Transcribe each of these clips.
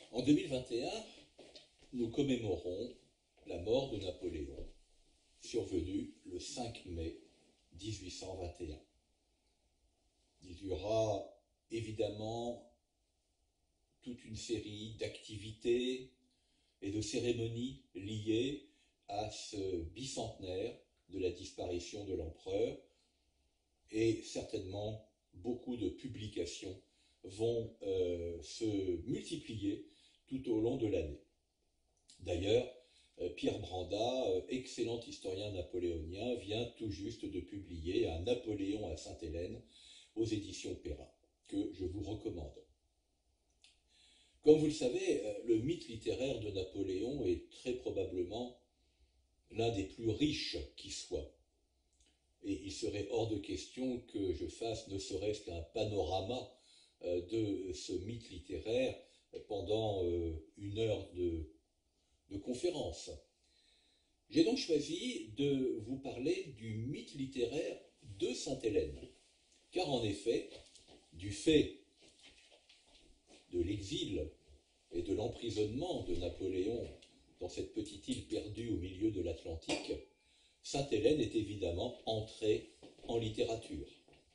En 2021, nous commémorons la mort de Napoléon, survenue le 5 mai 1821. Il y aura évidemment toute une série d'activités et de cérémonies liées à ce bicentenaire de la disparition de l'empereur, et certainement beaucoup de publications vont se multiplier tout au long de l'année. D'ailleurs, Pierre Branda, excellent historien napoléonien, vient tout juste de publier un Napoléon à Sainte-Hélène aux éditions Perrin, que je vous recommande. Comme vous le savez, le mythe littéraire de Napoléon est très probablement l'un des plus riches qui soit. Et il serait hors de question que je fasse ne serait-ce qu'un panorama de ce mythe littéraire pendant une heure de conférence. J'ai donc choisi de vous parler du mythe littéraire de Sainte-Hélène, car en effet, du fait de l'exil et de l'emprisonnement de Napoléon dans cette petite île perdue au milieu de l'Atlantique, Sainte-Hélène est évidemment entrée en littérature.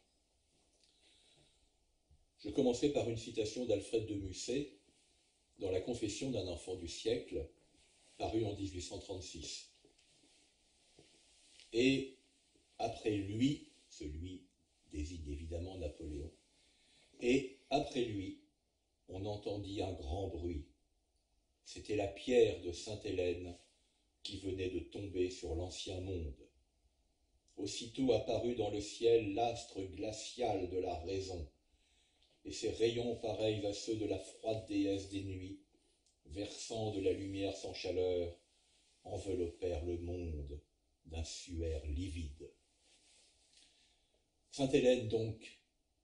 Je commencerai par une citation d'Alfred de Musset dans La Confession d'un enfant du siècle, paru en 1836. Et après lui, celui désigne évidemment Napoléon, et après lui, on entendit un grand bruit. C'était la pierre de Sainte-Hélène qui venait de tomber sur l'ancien monde. Aussitôt apparut dans le ciel l'astre glacial de la raison, et ses rayons pareils à ceux de la froide déesse des nuits, versant de la lumière sans chaleur, enveloppèrent le monde d'un suaire livide. Sainte-Hélène donc,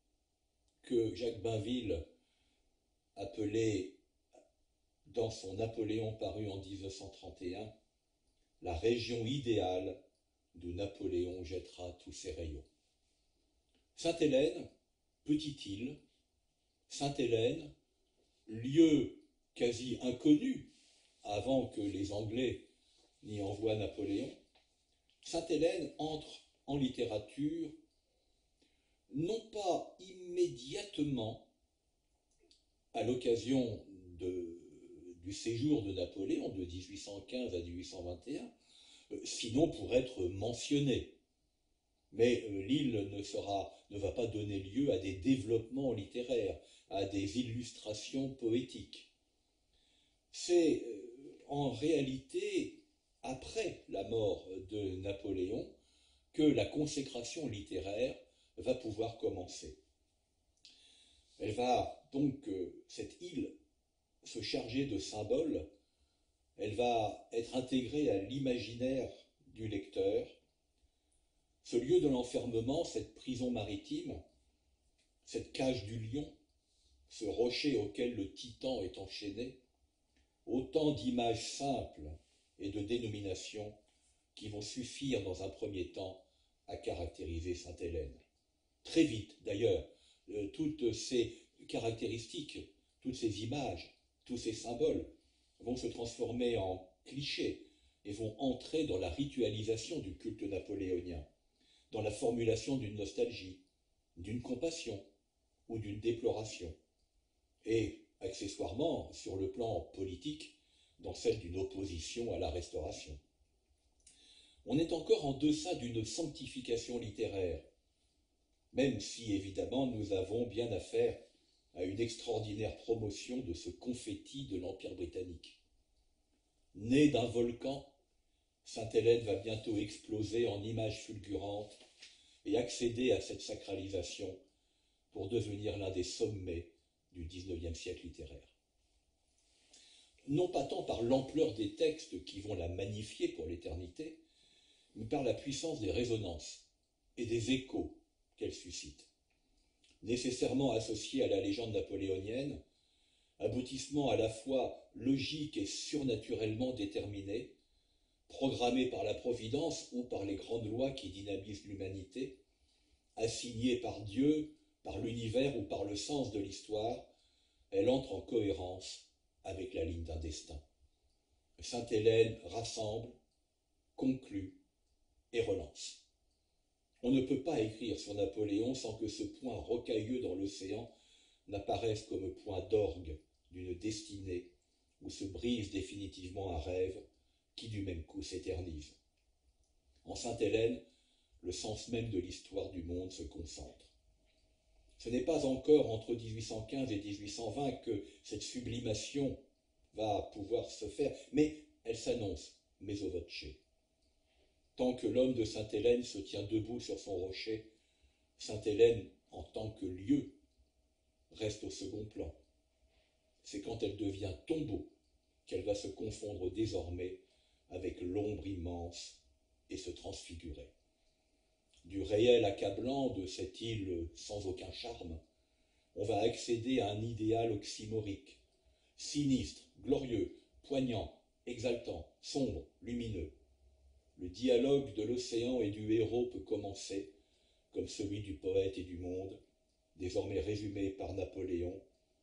que Jacques Bainville appelait dans son Napoléon paru en 1931, la région idéale d'où Napoléon jettera tous ses rayons. Sainte-Hélène, petite île, Sainte-Hélène, lieu quasi inconnu avant que les Anglais n'y envoient Napoléon, Sainte-Hélène entre en littérature non pas immédiatement à l'occasion du séjour de Napoléon de 1815 à 1821, sinon pour être mentionnée. Mais l'île ne va pas donner lieu à des développements littéraires, à des illustrations poétiques. C'est en réalité après la mort de Napoléon que la consécration littéraire va pouvoir commencer. Elle va donc, cette île, se charger de symboles, elle va être intégrée à l'imaginaire du lecteur. Ce lieu de l'enfermement, cette prison maritime, cette cage du lion, ce rocher auquel le titan est enchaîné, autant d'images simples et de dénominations qui vont suffire dans un premier temps à caractériser Sainte-Hélène. Très vite, d'ailleurs, toutes ces caractéristiques, toutes ces images, tous ces symboles vont se transformer en clichés et vont entrer dans la ritualisation du culte napoléonien, dans la formulation d'une nostalgie, d'une compassion ou d'une déploration, et accessoirement, sur le plan politique, dans celle d'une opposition à la Restauration. On est encore en deçà d'une sanctification littéraire, même si évidemment nous avons bien affaire à une extraordinaire promotion de ce confetti de l'Empire britannique. Née d'un volcan, Sainte-Hélène va bientôt exploser en images fulgurantes et accéder à cette sacralisation pour devenir l'un des sommets du XIXe siècle littéraire. Non pas tant par l'ampleur des textes qui vont la magnifier pour l'éternité, mais par la puissance des résonances et des échos qu'elle suscite. Nécessairement associée à la légende napoléonienne, aboutissement à la fois logique et surnaturellement déterminé, programmé par la Providence ou par les grandes lois qui dynamisent l'humanité, assigné par Dieu, par l'univers ou par le sens de l'histoire, elle entre en cohérence avec la ligne d'un destin. Sainte-Hélène rassemble, conclut et relance. On ne peut pas écrire sur Napoléon sans que ce point rocailleux dans l'océan n'apparaisse comme point d'orgue d'une destinée où se brise définitivement un rêve qui du même coup s'éternise. En Sainte-Hélène, le sens même de l'histoire du monde se concentre. Ce n'est pas encore entre 1815 et 1820 que cette sublimation va pouvoir se faire, mais elle s'annonce, mezzo voce. Tant que l'homme de Sainte-Hélène se tient debout sur son rocher, Sainte-Hélène, en tant que lieu, reste au second plan. C'est quand elle devient tombeau qu'elle va se confondre désormais avec l'ombre immense et se transfigurer. Du réel accablant de cette île sans aucun charme, on va accéder à un idéal oxymorique, sinistre, glorieux, poignant, exaltant, sombre, lumineux. Le dialogue de l'océan et du héros peut commencer, comme celui du poète et du monde, désormais résumé par Napoléon,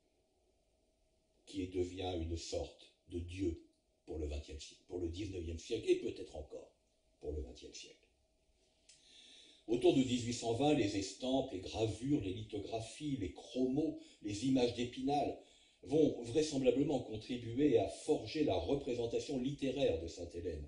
qui devient une sorte de dieu pour le XIXe siècle, et peut-être encore pour le XXe siècle. Autour de 1820, les estampes, les gravures, les lithographies, les chromos, les images d'Épinal vont vraisemblablement contribuer à forger la représentation littéraire de Sainte-Hélène.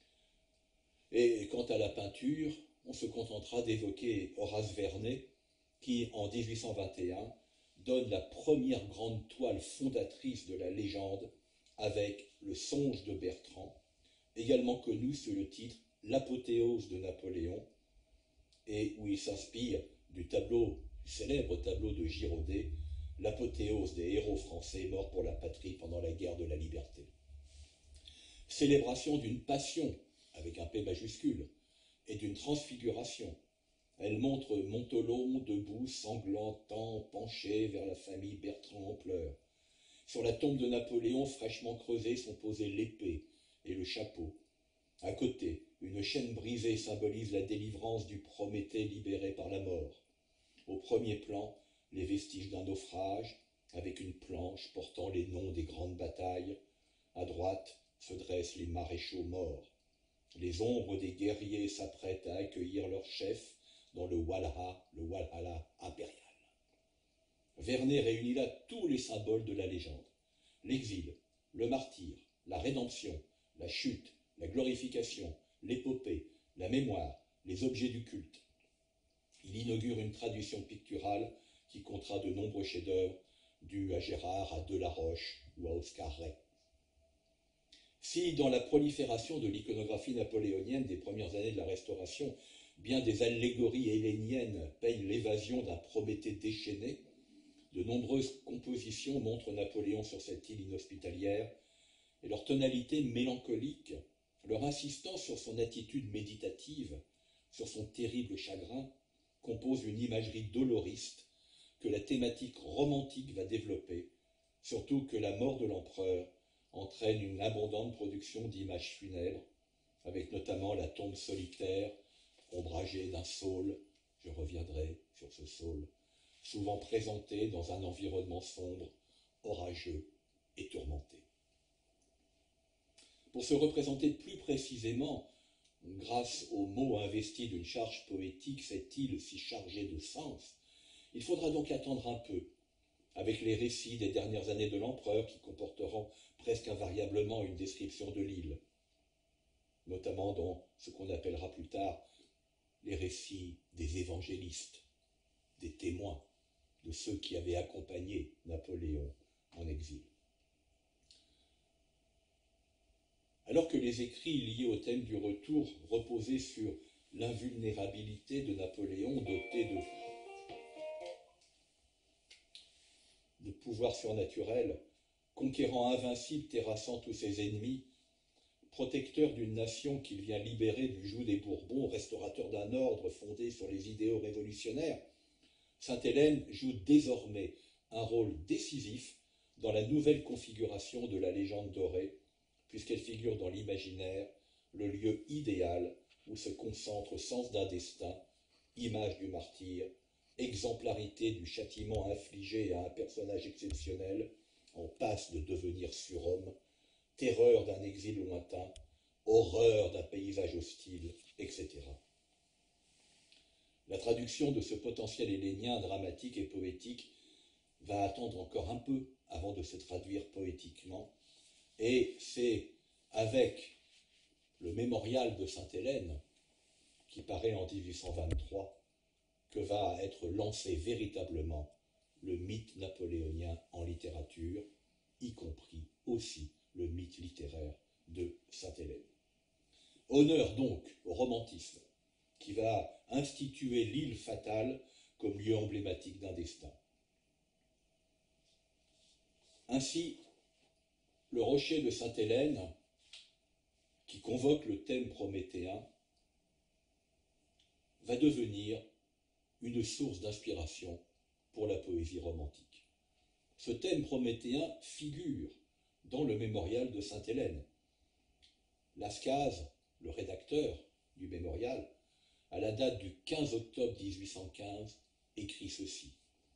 Et quant à la peinture, on se contentera d'évoquer Horace Vernet, qui, en 1821, donne la première grande toile fondatrice de la légende avec Le Songe de Bertrand, également connu sous le titre L'apothéose de Napoléon, et où il s'inspire du célèbre tableau de Girodet, l'apothéose des héros français morts pour la patrie pendant la guerre de la liberté. Célébration d'une passion, avec un P majuscule, et d'une transfiguration. Elle montre Montholon debout, sanglantant, penché vers la famille Bertrand en pleurs. Sur la tombe de Napoléon fraîchement creusée sont posées l'épée et le chapeau. À côté, une chaîne brisée symbolise la délivrance du Prométhée libéré par la mort. Au premier plan, les vestiges d'un naufrage, avec une planche portant les noms des grandes batailles. À droite se dressent les maréchaux morts. Les ombres des guerriers s'apprêtent à accueillir leur chef dans le Walhalla impérial. Vernet réunit là tous les symboles de la légende. L'exil, le martyre, la rédemption, la chute, la glorification, l'épopée, la mémoire, les objets du culte. Il inaugure une tradition picturale qui comptera de nombreux chefs-d'œuvre dus à Gérard, à Delaroche ou à Oscar Ray. Si, dans la prolifération de l'iconographie napoléonienne des premières années de la Restauration, bien des allégories helléniennes peignent l'évasion d'un Prométhée déchaîné, de nombreuses compositions montrent Napoléon sur cette île inhospitalière, et leur tonalité mélancolique, leur insistance sur son attitude méditative, sur son terrible chagrin, composent une imagerie doloriste que la thématique romantique va développer, surtout que la mort de l'empereur entraîne une abondante production d'images funèbres, avec notamment la tombe solitaire, ombragée d'un saule, je reviendrai sur ce saule, souvent présenté dans un environnement sombre, orageux et tourmenté. Pour se représenter plus précisément, grâce aux mots investis d'une charge poétique, cette île si chargée de sens, il faudra donc attendre un peu, avec les récits des dernières années de l'empereur qui comporteront presque invariablement une description de l'île, notamment dans ce qu'on appellera plus tard les récits des évangélistes, des témoins, de ceux qui avaient accompagné Napoléon en exil. Alors que les écrits liés au thème du retour reposaient sur l'invulnérabilité de Napoléon, doté de pouvoirs surnaturels, conquérant invincible, terrassant tous ses ennemis, protecteur d'une nation qu'il vient libérer du joug des Bourbons, restaurateur d'un ordre fondé sur les idéaux révolutionnaires, Sainte-Hélène joue désormais un rôle décisif dans la nouvelle configuration de la légende dorée, puisqu'elle figure dans l'imaginaire, le lieu idéal où se concentre sens d'un destin, image du martyr, exemplarité du châtiment infligé à un personnage exceptionnel, on passe de devenir surhomme, terreur d'un exil lointain, horreur d'un paysage hostile, etc. La traduction de ce potentiel hellénien dramatique et poétique va attendre encore un peu avant de se traduire poétiquement, et c'est avec le mémorial de Sainte-Hélène, qui paraît en 1823, que va être lancé véritablement le mythe napoléonien en littérature, y compris aussi le mythe littéraire de Sainte-Hélène. Honneur donc au romantisme, qui va instituer l'île fatale comme lieu emblématique d'un destin. Ainsi, le rocher de Sainte-Hélène, qui convoque le thème prométhéen, va devenir une source d'inspiration pour la poésie romantique. Ce thème prométhéen figure dans le mémorial de Sainte-Hélène. Lascaz, le rédacteur du mémorial, à la date du 15 octobre 1815, écrit ceci.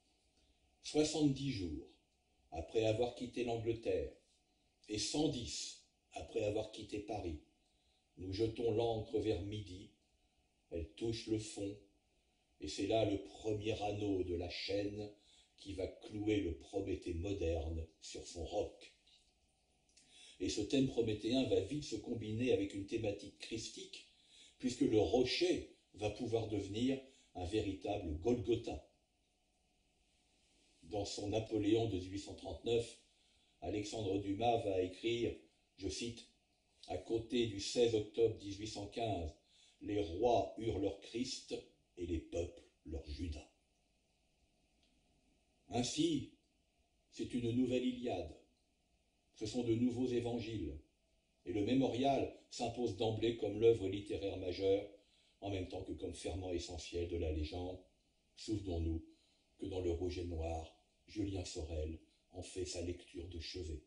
70 jours après avoir quitté l'Angleterre et 110 après avoir quitté Paris, nous jetons l'ancre vers midi, elle touche le fond, et c'est là le premier anneau de la chaîne qui va clouer le Prométhée moderne sur son roc. Et ce thème prométhéen va vite se combiner avec une thématique christique, puisque le rocher va pouvoir devenir un véritable Golgotha. Dans son Napoléon de 1839, Alexandre Dumas va écrire, je cite, « À côté du 16 octobre 1815, les rois eurent leur Christ et les peuples leur Judas. » Ainsi, c'est une nouvelle Iliade. Ce sont de nouveaux évangiles. Et le mémorial s'impose d'emblée comme l'œuvre littéraire majeure, en même temps que comme ferment essentiel de la légende. Souvenons-nous que dans Le Rouge et le Noir, Julien Sorel en fait sa lecture de chevet.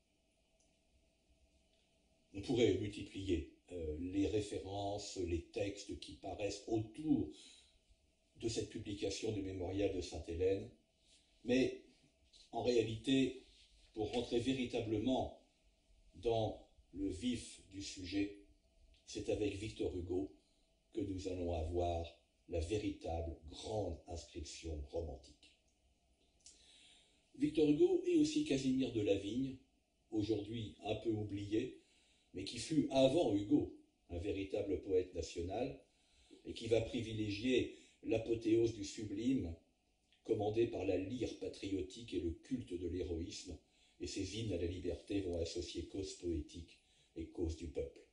On pourrait multiplier les références, les textes qui paraissent autour de cette publication du mémorial de Sainte-Hélène, mais en réalité, pour rentrer véritablement dans le vif du sujet, c'est avec Victor Hugo que nous allons avoir la véritable grande inscription romantique. Victor Hugo et aussi Casimir de Lavigne, aujourd'hui un peu oublié, mais qui fut avant Hugo un véritable poète national et qui va privilégier l'apothéose du sublime commandé par la lyre patriotique et le culte de l'héroïsme, et ses hymnes à la liberté vont associer cause poétique et cause du peuple.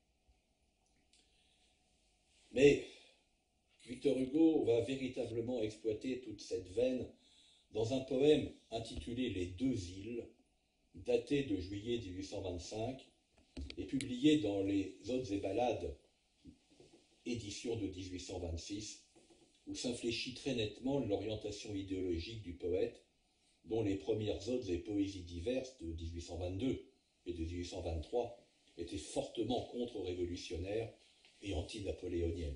Mais Victor Hugo va véritablement exploiter toute cette veine dans un poème intitulé Les Deux Îles, daté de juillet 1825 et publié dans les Odes et Ballades, édition de 1826, où s'infléchit très nettement l'orientation idéologique du poète, dont les premières odes et poésies diverses de 1822 et de 1823 étaient fortement contre-révolutionnaires et anti-napoléoniennes.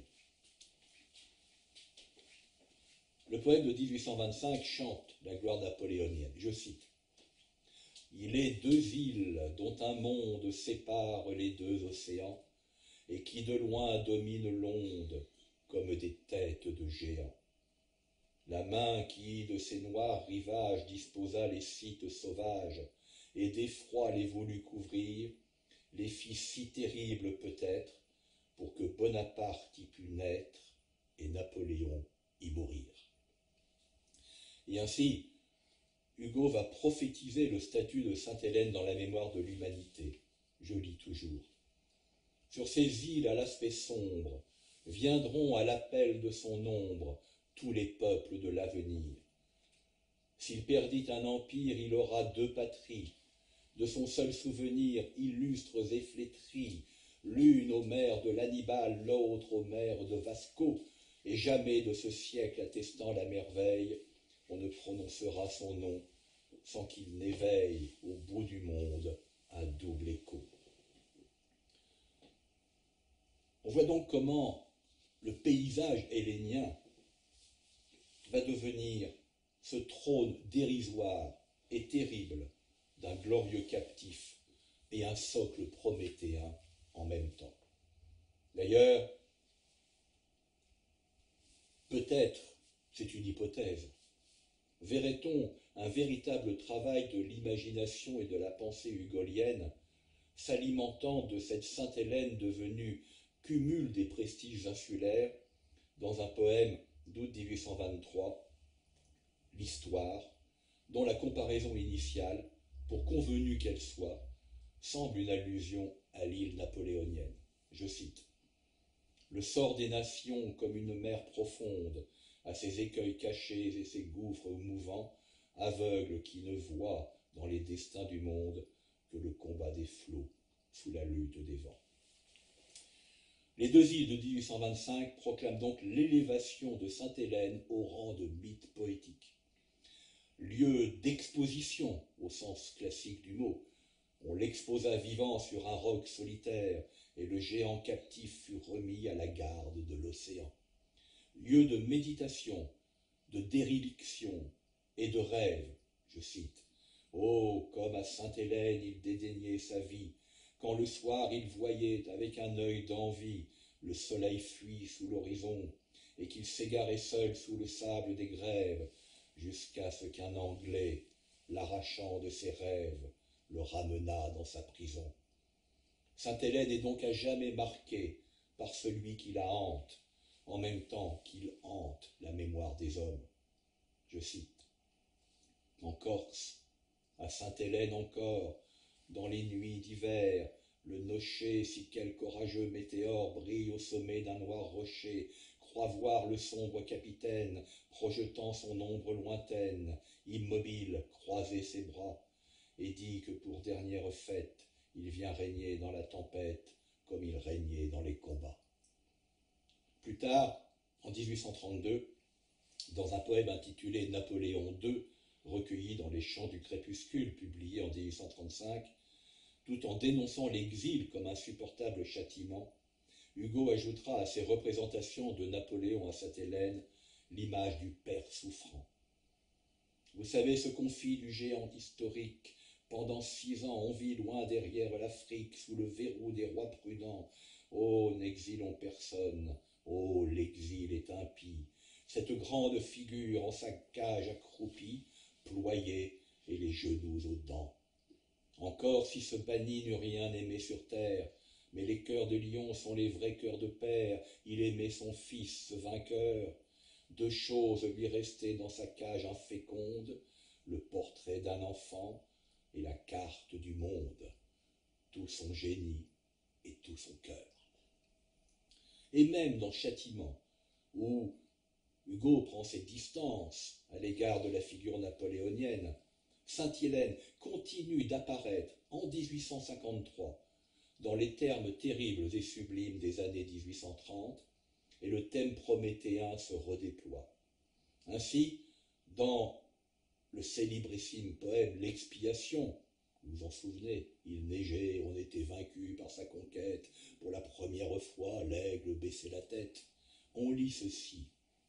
Le poème de 1825 chante la gloire napoléonienne. Je cite. « Il est deux îles dont un monde sépare les deux océans et qui de loin dominent l'onde comme des têtes de géants. La main qui, de ces noirs rivages, disposa les sites sauvages et d'effroi les voulut couvrir, les fit si terribles peut-être pour que Bonaparte y pût naître et Napoléon y mourir. » Et ainsi, Hugo va prophétiser le statut de Sainte-Hélène dans la mémoire de l'humanité. Je lis toujours. « Sur ces îles à l'aspect sombre, viendront à l'appel de son ombre tous les peuples de l'avenir. S'il perdit un empire, il aura deux patries, de son seul souvenir, illustres et flétries, l'une aux mers de l'Hannibal, l'autre aux mers de Vasco, et jamais de ce siècle attestant la merveille, on ne prononcera son nom sans qu'il n'éveille au bout du monde un double écho. » On voit donc comment le paysage hellénien va devenir ce trône dérisoire et terrible d'un glorieux captif et un socle prométhéen en même temps. D'ailleurs, peut-être, c'est une hypothèse, verrait-on un véritable travail de l'imagination et de la pensée hugolienne s'alimentant de cette Sainte-Hélène devenue cumul des prestiges insulaires dans un poème d'août 1823, l'Histoire, dont la comparaison initiale, pour convenue qu'elle soit, semble une allusion à l'île napoléonienne. Je cite: « Le sort des nations comme une mer profonde, à ses écueils cachés et ses gouffres mouvants, aveugle qui ne voit dans les destins du monde que le combat des flots sous la lutte des vents. » Les deux îles de 1825 proclament donc l'élévation de Sainte-Hélène au rang de mythe poétique. Lieu d'exposition au sens classique du mot, on l'exposa vivant sur un roc solitaire et le géant captif fut remis à la garde de l'océan. Lieu de méditation, de déréliction et de rêve, je cite. « Oh, comme à Sainte-Hélène il dédaignait sa vie, quand le soir il voyait avec un œil d'envie le soleil fuit sous l'horizon, et qu'il s'égarait seul sous le sable des grèves, jusqu'à ce qu'un Anglais, l'arrachant de ses rêves, le ramena dans sa prison. Sainte-Hélène est donc à jamais marquée par celui qui la hante, en même temps qu'il hante la mémoire des hommes. » Je cite. En Corse, à Sainte-Hélène encore, dans les nuits d'hiver, le nocher, si quelque orageux météore brille au sommet d'un noir rocher, croit voir le sombre capitaine, projetant son ombre lointaine, immobile, croiser ses bras, et dit que pour dernière fête, il vient régner dans la tempête, comme il régnait dans les combats. Plus tard, en 1832, dans un poème intitulé Napoléon II, recueilli dans les Chants du crépuscule, publié en 1835, tout en dénonçant l'exil comme insupportable châtiment, Hugo ajoutera à ses représentations de Napoléon à Sainte-Hélène l'image du père souffrant. Vous savez ce qu'on fit du géant historique. Pendant 6 ans, on vit loin derrière l'Afrique, sous le verrou des rois prudents. Oh, n'exilons personne, oh, l'exil est impie. Cette grande figure en sa cage accroupie, ployée et les genoux aux dents. Encore si ce banni n'eût rien aimé sur terre, mais les cœurs de lion sont les vrais cœurs de père, il aimait son fils, ce vainqueur. 2 choses lui restaient dans sa cage inféconde, le portrait d'un enfant et la carte du monde, tout son génie et tout son cœur. Et même dans Châtiment, où Hugo prend ses distances à l'égard de la figure napoléonienne, Sainte-Hélène continue d'apparaître en 1853 dans les termes terribles et sublimes des années 1830, et le thème prométhéen se redéploie. Ainsi, dans le célébrissime poème L'Expiation, vous vous en souvenez, il neigeait, on était vaincu par sa conquête, pour la première fois l'aigle baissait la tête, on lit ceci.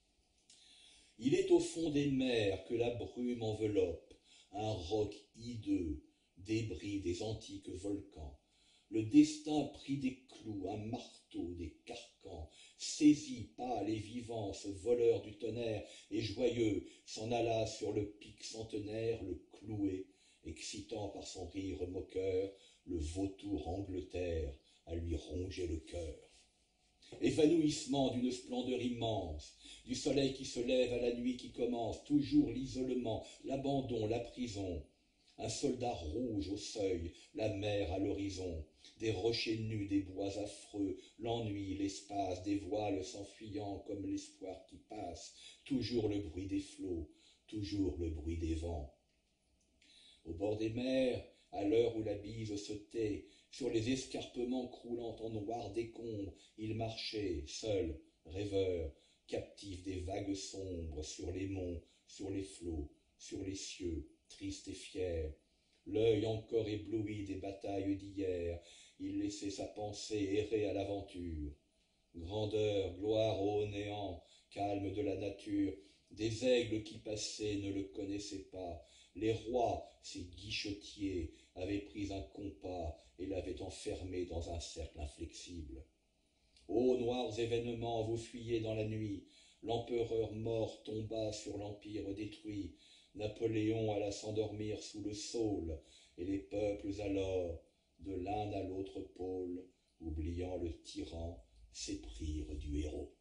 Il est au fond des mers que la brume enveloppe, un roc hideux, débris des antiques volcans. Le destin prit des clous, un marteau, des carcans, saisit pâle et vivant ce voleur du tonnerre, et joyeux s'en alla sur le pic centenaire le clouer, excitant par son rire moqueur le vautour Angleterre à lui ronger le cœur. Évanouissement d'une splendeur immense, du soleil qui se lève à la nuit qui commence, toujours l'isolement, l'abandon, la prison. Un soldat rouge au seuil, la mer à l'horizon, des rochers nus, des bois affreux, l'ennui, l'espace, des voiles s'enfuyant comme l'espoir qui passe, toujours le bruit des flots, toujours le bruit des vents. Au bord des mers, à l'heure où la bise se tait, sur les escarpements croulant en noir décombres, il marchait, seul, rêveur, captif des vagues sombres, sur les monts, sur les flots, sur les cieux, triste et fier. L'œil encore ébloui des batailles d'hier, il laissait sa pensée errer à l'aventure. Grandeur, gloire au néant, calme de la nature, des aigles qui passaient ne le connaissaient pas, les rois, ces guichetiers, avaient pris un compas et l'avaient enfermé dans un cercle inflexible. Ô noirs événements, vous fuyez dans la nuit, l'empereur mort tomba sur l'empire détruit, Napoléon alla s'endormir sous le saule, et les peuples alors, de l'un à l'autre pôle, oubliant le tyran, s'éprirent du héros.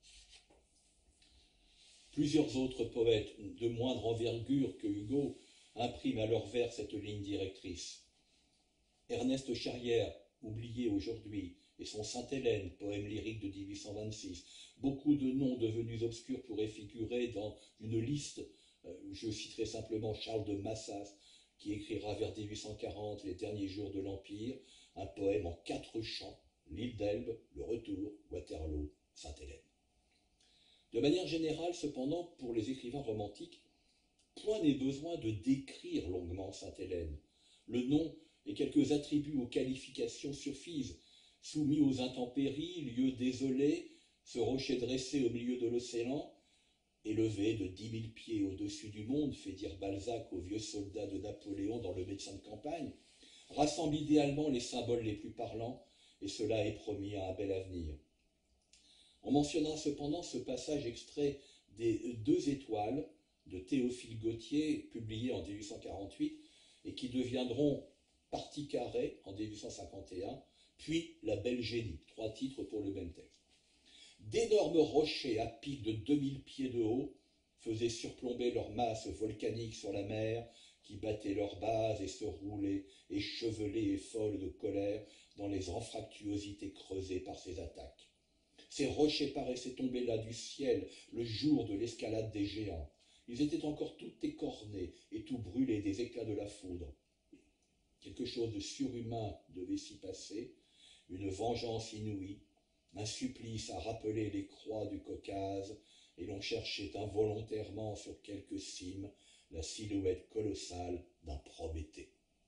Plusieurs autres poètes de moindre envergure que Hugo impriment à leurs vers cette ligne directrice. Ernest Charrière, oublié aujourd'hui, et son Sainte-Hélène, poème lyrique de 1826. Beaucoup de noms devenus obscurs pourraient figurer dans une liste. Je citerai simplement Charles de Massas, qui écrira vers 1840 Les derniers jours de l'Empire, un poème en 4 chants, l'île d'Elbe, le retour, Waterloo, Sainte-Hélène. De manière générale, cependant, pour les écrivains romantiques, point n'est besoin de décrire longuement Sainte-Hélène. Le nom et quelques attributs aux qualifications suffisent. Soumis aux intempéries, lieu désolé, ce rocher dressé au milieu de l'océan, élevé de 10 000 pieds au-dessus du monde, fait dire Balzac aux vieux soldats de Napoléon dans Le Médecin de campagne, rassemble idéalement les symboles les plus parlants, et cela est promis à un bel avenir. On mentionnera cependant ce passage extrait des 2 étoiles de Théophile Gautier, publié en 1848, et qui deviendront Partie carrée en 1851, puis La Belle Génie, 3 titres pour le même texte. D'énormes rochers à pic de 2000 pieds de haut faisaient surplomber leur masse volcanique sur la mer, qui battait leurs bases et se roulait, échevelée et folle de colère, dans les anfractuosités creusées par ces attaques. Ces rochers paraissaient tomber là du ciel le jour de l'escalade des géants. Ils étaient encore tout écornés et tout brûlés des éclats de la foudre. Quelque chose de surhumain devait s'y passer, une vengeance inouïe, un supplice à rappeler les croix du Caucase, et l'on cherchait involontairement sur quelques cimes la silhouette colossale d'un Prométhée.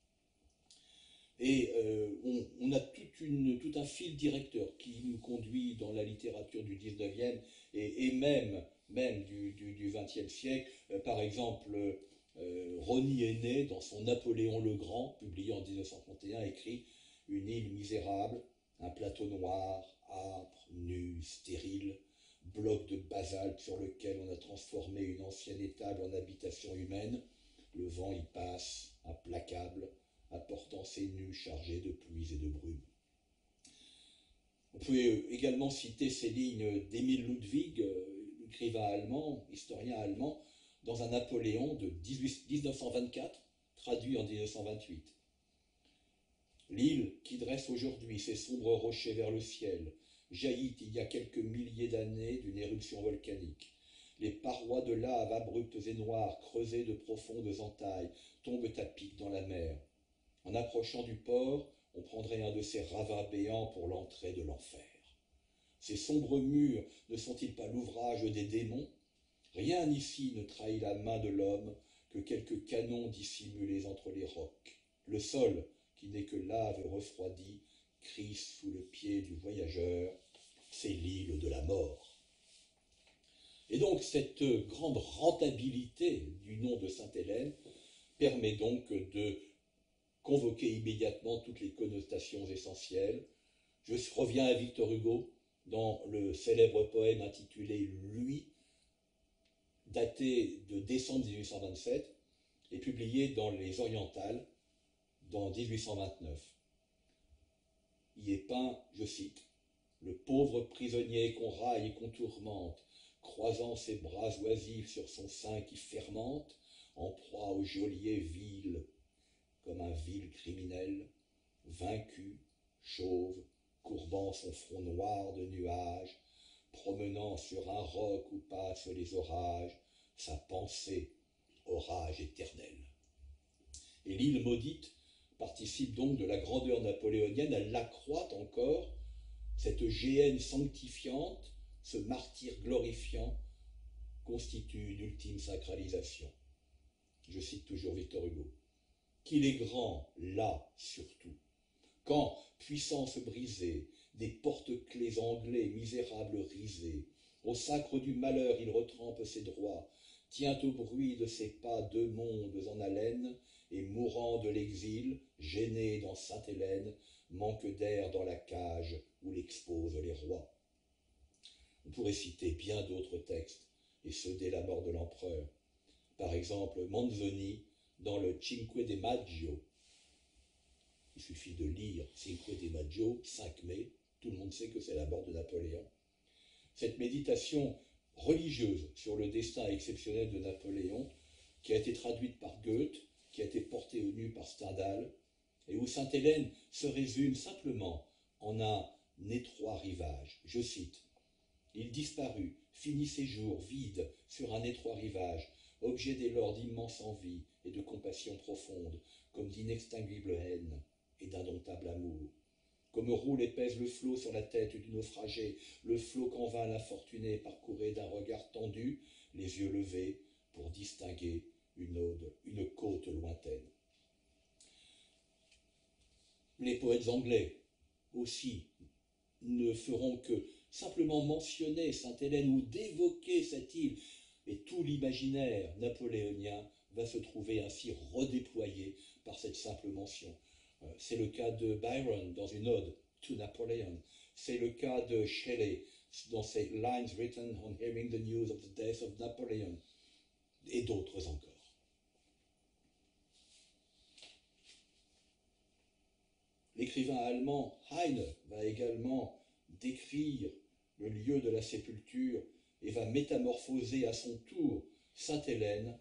Et on a tout un fil directeur qui nous conduit dans la littérature du 19e et même du 20e siècle. Par exemple, Rosny Aîné, dans son Napoléon le Grand, publié en 1931, écrit « Une île misérable, un plateau noir, âpre, nu, stérile, bloc de basalte sur lequel on a transformé une ancienne étable en habitation humaine. Le vent y passe, implacable, apportant ses nues chargées de pluie et de brume. » On peut également citer ces lignes d'Émile Ludwig, écrivain allemand, historien allemand, dans un Napoléon de 1924, traduit en 1928. L'île qui dresse aujourd'hui ses sombres rochers vers le ciel jaillit il y a quelques milliers d'années d'une éruption volcanique. Les parois de lave abruptes et noires, creusées de profondes entailles, tombent à pic dans la mer. En approchant du port, on prendrait un de ces ravins béants pour l'entrée de l'enfer. Ces sombres murs ne sont-ils pas l'ouvrage des démons ? Rien ici ne trahit la main de l'homme que quelques canons dissimulés entre les rocs. Le sol, qui n'est que lave refroidie, crie sous le pied du voyageur, c'est l'île de la mort. Et donc cette grande rentabilité du nom de Sainte-Hélène permet donc de convoquer immédiatement toutes les connotations essentielles. Je reviens à Victor Hugo dans le célèbre poème intitulé « Lui », daté de décembre 1827 et publié dans Les Orientales dans 1829. Y est peint, je cite, « Le pauvre prisonnier qu'on raille et qu'on tourmente, croisant ses bras oisifs sur son sein qui fermente, en proie au geôlier vil, comme un vil criminel, vaincu, chauve, courbant son front noir de nuages, promenant sur un roc où passent les orages, sa pensée, orage éternel. » Et l'île maudite participe donc de la grandeur napoléonienne, elle l'accroît encore, cette géhenne sanctifiante, ce martyr glorifiant, constitue une ultime sacralisation. Je cite toujours Victor Hugo. Qu'il est grand, là surtout, quand, puissance brisée, des porte-clés anglais misérables risés, au sacre du malheur il retrempe ses droits, tient au bruit de ses pas deux mondes en haleine, et mourant de l'exil, gêné dans Sainte-Hélène, manque d'air dans la cage où l'exposent les rois. On pourrait citer bien d'autres textes, et ceux dès la mort de l'empereur. Par exemple, Manzoni, dans le Cinque de Maggio. Il suffit de lire Cinque de Maggio, 5 mai, tout le monde sait que c'est la mort de Napoléon. Cette méditation religieuse sur le destin exceptionnel de Napoléon, qui a été traduite par Goethe, qui a été portée au nu par Stendhal, et où Sainte-Hélène se résume simplement en un étroit rivage. Je cite, « Il disparut, finit ses jours, vide, sur un étroit rivage, objet dès lors d'immense envie et de compassion profonde, comme d'inextinguible haine et d'indomptable amour. Comme roule et pèse le flot sur la tête du naufragé, le flot qu'en vain l'infortuné parcourait d'un regard tendu, les yeux levés, pour distinguer une côte lointaine. » Les poètes anglais aussi ne feront que simplement mentionner Sainte-Hélène ou d'évoquer cette île, et tout l'imaginaire napoléonien va se trouver ainsi redéployé par cette simple mention. C'est le cas de Byron dans une ode to Napoleon. C'est le cas de Shelley dans ses Lines written on hearing the news of the death of Napoleon, et d'autres encore. L'écrivain allemand Heine va également décrire le lieu de la sépulture et va métamorphoser à son tour Sainte-Hélène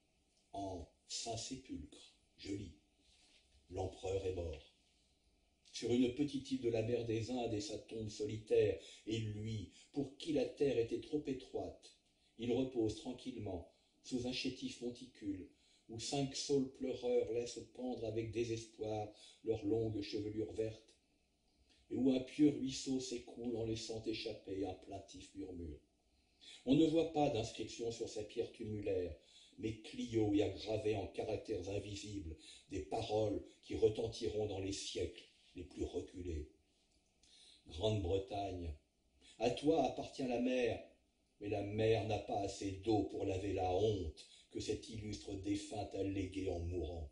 en Saint-Sépulcre. Je lis. L'empereur est mort. Sur une petite île de la mer des Indes est sa tombe solitaire, et lui, pour qui la terre était trop étroite, il repose tranquillement sous un chétif monticule, où 5 saules pleureurs laissent pendre avec désespoir leurs longues chevelures vertes, et où un pieux ruisseau s'écoule en laissant échapper un plaintif murmure. On ne voit pas d'inscription sur sa pierre tumulaire, mais Clio y a gravé en caractères invisibles des paroles qui retentiront dans les siècles les plus reculés. Grande-Bretagne, à toi appartient la mer, mais la mer n'a pas assez d'eau pour laver la honte que cet illustre défunt a léguée en mourant.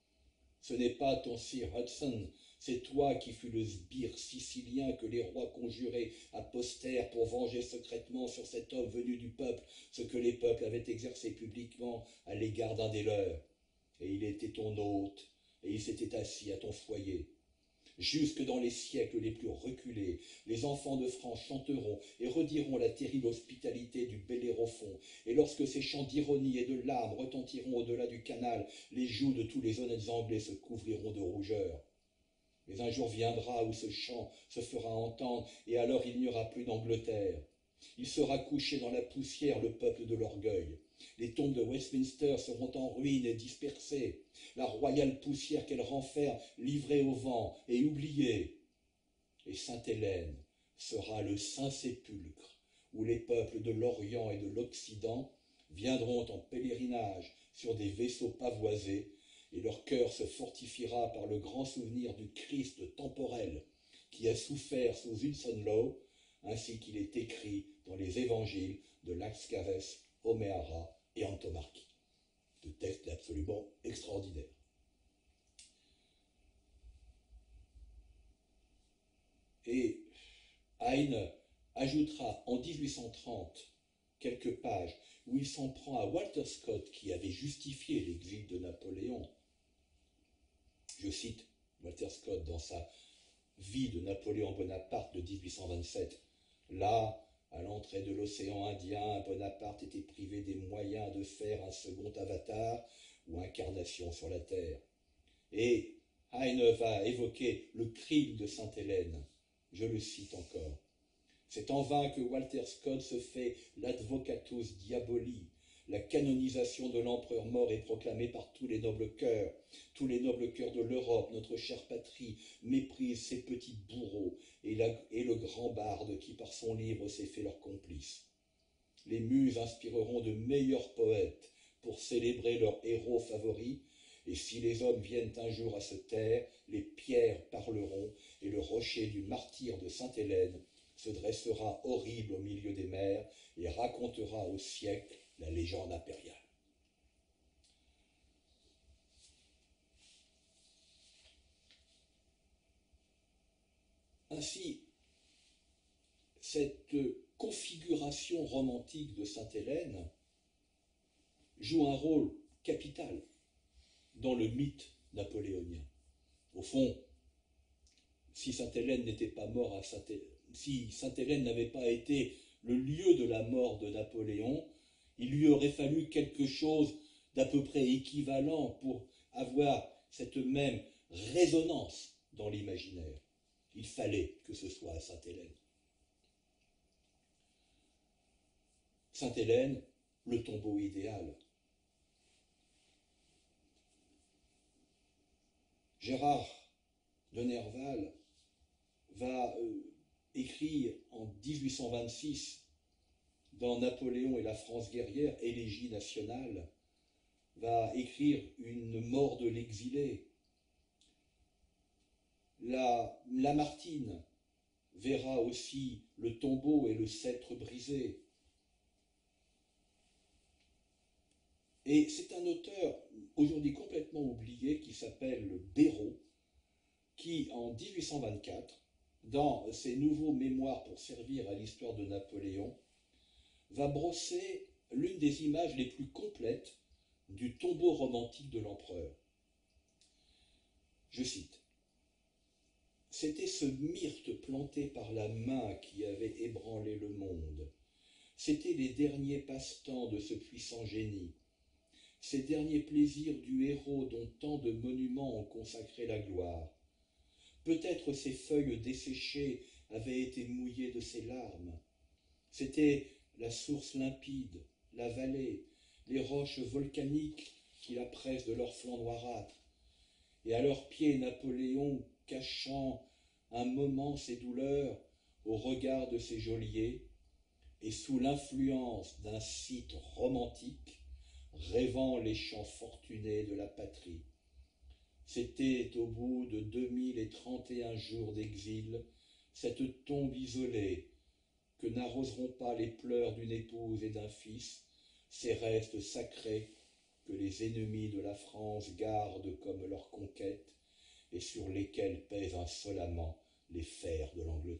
Ce n'est pas ton Sir Hudson, c'est toi qui fus le sbire sicilien que les rois conjuraient à Poster pour venger secrètement sur cet homme venu du peuple ce que les peuples avaient exercé publiquement à l'égard d'un des leurs. Et il était ton hôte, et il s'était assis à ton foyer. Jusque dans les siècles les plus reculés, les enfants de France chanteront et rediront la terrible hospitalité du Bellérophon, et lorsque ces chants d'ironie et de larmes retentiront au-delà du canal, les joues de tous les honnêtes Anglais se couvriront de rougeur. Mais un jour viendra où ce chant se fera entendre, et alors il n'y aura plus d'Angleterre. Il sera couché dans la poussière le peuple de l'orgueil. Les tombes de Westminster seront en ruine et dispersées, la royale poussière qu'elle renferme livrée au vent et oubliée. Et Sainte-Hélène sera le Saint-Sépulcre, où les peuples de l'Orient et de l'Occident viendront en pèlerinage sur des vaisseaux pavoisés, et leur cœur se fortifiera par le grand souvenir du Christ temporel qui a souffert sous Hudson Lowe, ainsi qu'il est écrit dans les évangiles de Laxcaves, O'Meara et Antomarchi. De textes absolument extraordinaires. Et Heine ajoutera en 1830 quelques pages où il s'en prend à Walter Scott qui avait justifié l'exil de Napoléon. Je cite Walter Scott dans sa Vie de Napoléon Bonaparte de 1827. Là, à l'entrée de l'océan Indien, Bonaparte était privé des moyens de faire un second avatar ou incarnation sur la terre. Et Heine va évoquer le crime de Sainte-Hélène. Je le cite encore. C'est en vain que Walter Scott se fait l'advocatus diaboli. La canonisation de l'empereur mort est proclamée par tous les nobles cœurs. Tous les nobles cœurs de l'Europe, notre chère patrie, méprisent ces petits bourreaux et le grand barde qui par son livre s'est fait leur complice. Les muses inspireront de meilleurs poètes pour célébrer leurs héros favoris, et si les hommes viennent un jour à se taire, les pierres parleront, et le rocher du martyre de Sainte-Hélène se dressera horrible au milieu des mers et racontera au siècle la légende impériale. Ainsi, cette configuration romantique de Sainte-Hélène joue un rôle capital dans le mythe napoléonien. Au fond, si Sainte-Hélène n'était pas morte à si Sainte-Hélène n'avait pas été le lieu de la mort de Napoléon, il lui aurait fallu quelque chose d'à peu près équivalent pour avoir cette même résonance dans l'imaginaire. Il fallait que ce soit à Sainte-Hélène. Sainte-Hélène, le tombeau idéal. Gérard de Nerval va écrire en 1826 dans Napoléon et la France guerrière, élégie nationale, va écrire une mort de l'exilé. Lamartine verra aussi le tombeau et le sceptre brisé. Et c'est un auteur aujourd'hui complètement oublié qui s'appelle Béraud, qui en 1824, dans ses nouveaux mémoires pour servir à l'histoire de Napoléon, va brosser l'une des images les plus complètes du tombeau romantique de l'empereur. Je cite: « C'était ce myrte planté par la main qui avait ébranlé le monde. C'étaient les derniers passe-temps de ce puissant génie, ces derniers plaisirs du héros dont tant de monuments ont consacré la gloire. Peut-être ces feuilles desséchées avaient été mouillées de ses larmes. C'était la source limpide, la vallée, les roches volcaniques qui la pressent de leurs flancs noirâtres. Et à leurs pieds, Napoléon, cachant un moment ses douleurs au regard de ses geôliers, et sous l'influence d'un site romantique, rêvant les champs fortunés de la patrie. C'était au bout de 2031 jours d'exil, cette tombe isolée, que n'arroseront pas les pleurs d'une épouse et d'un fils, ces restes sacrés que les ennemis de la France gardent comme leur conquête et sur lesquels pèsent insolemment les fers de l'Angleterre. »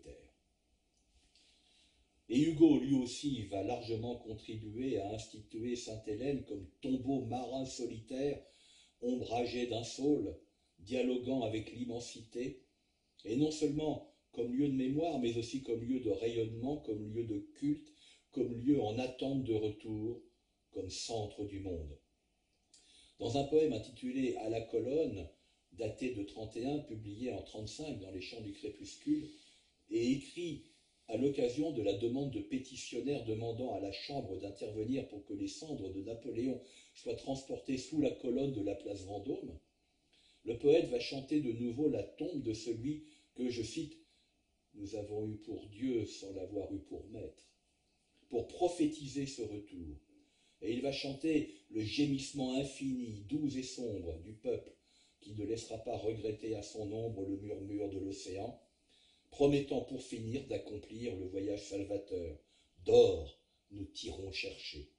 Et Hugo, lui aussi, va largement contribuer à instituer Sainte-Hélène comme tombeau marin solitaire, ombragé d'un saule, dialoguant avec l'immensité, et non seulement comme lieu de mémoire, mais aussi comme lieu de rayonnement, comme lieu de culte, comme lieu en attente de retour, comme centre du monde. Dans un poème intitulé « À la colonne », daté de 31, publié en 35 dans les Chants du Crépuscule, et écrit à l'occasion de la demande de pétitionnaires demandant à la Chambre d'intervenir pour que les cendres de Napoléon soient transportées sous la colonne de la place Vendôme, le poète va chanter de nouveau la tombe de celui que, je cite, « nous avons eu pour Dieu sans l'avoir eu pour maître », pour prophétiser ce retour. Et il va chanter le gémissement infini, doux et sombre du peuple qui ne laissera pas regretter à son ombre le murmure de l'océan, promettant pour finir d'accomplir le voyage salvateur. D'or, nous t'irons chercher.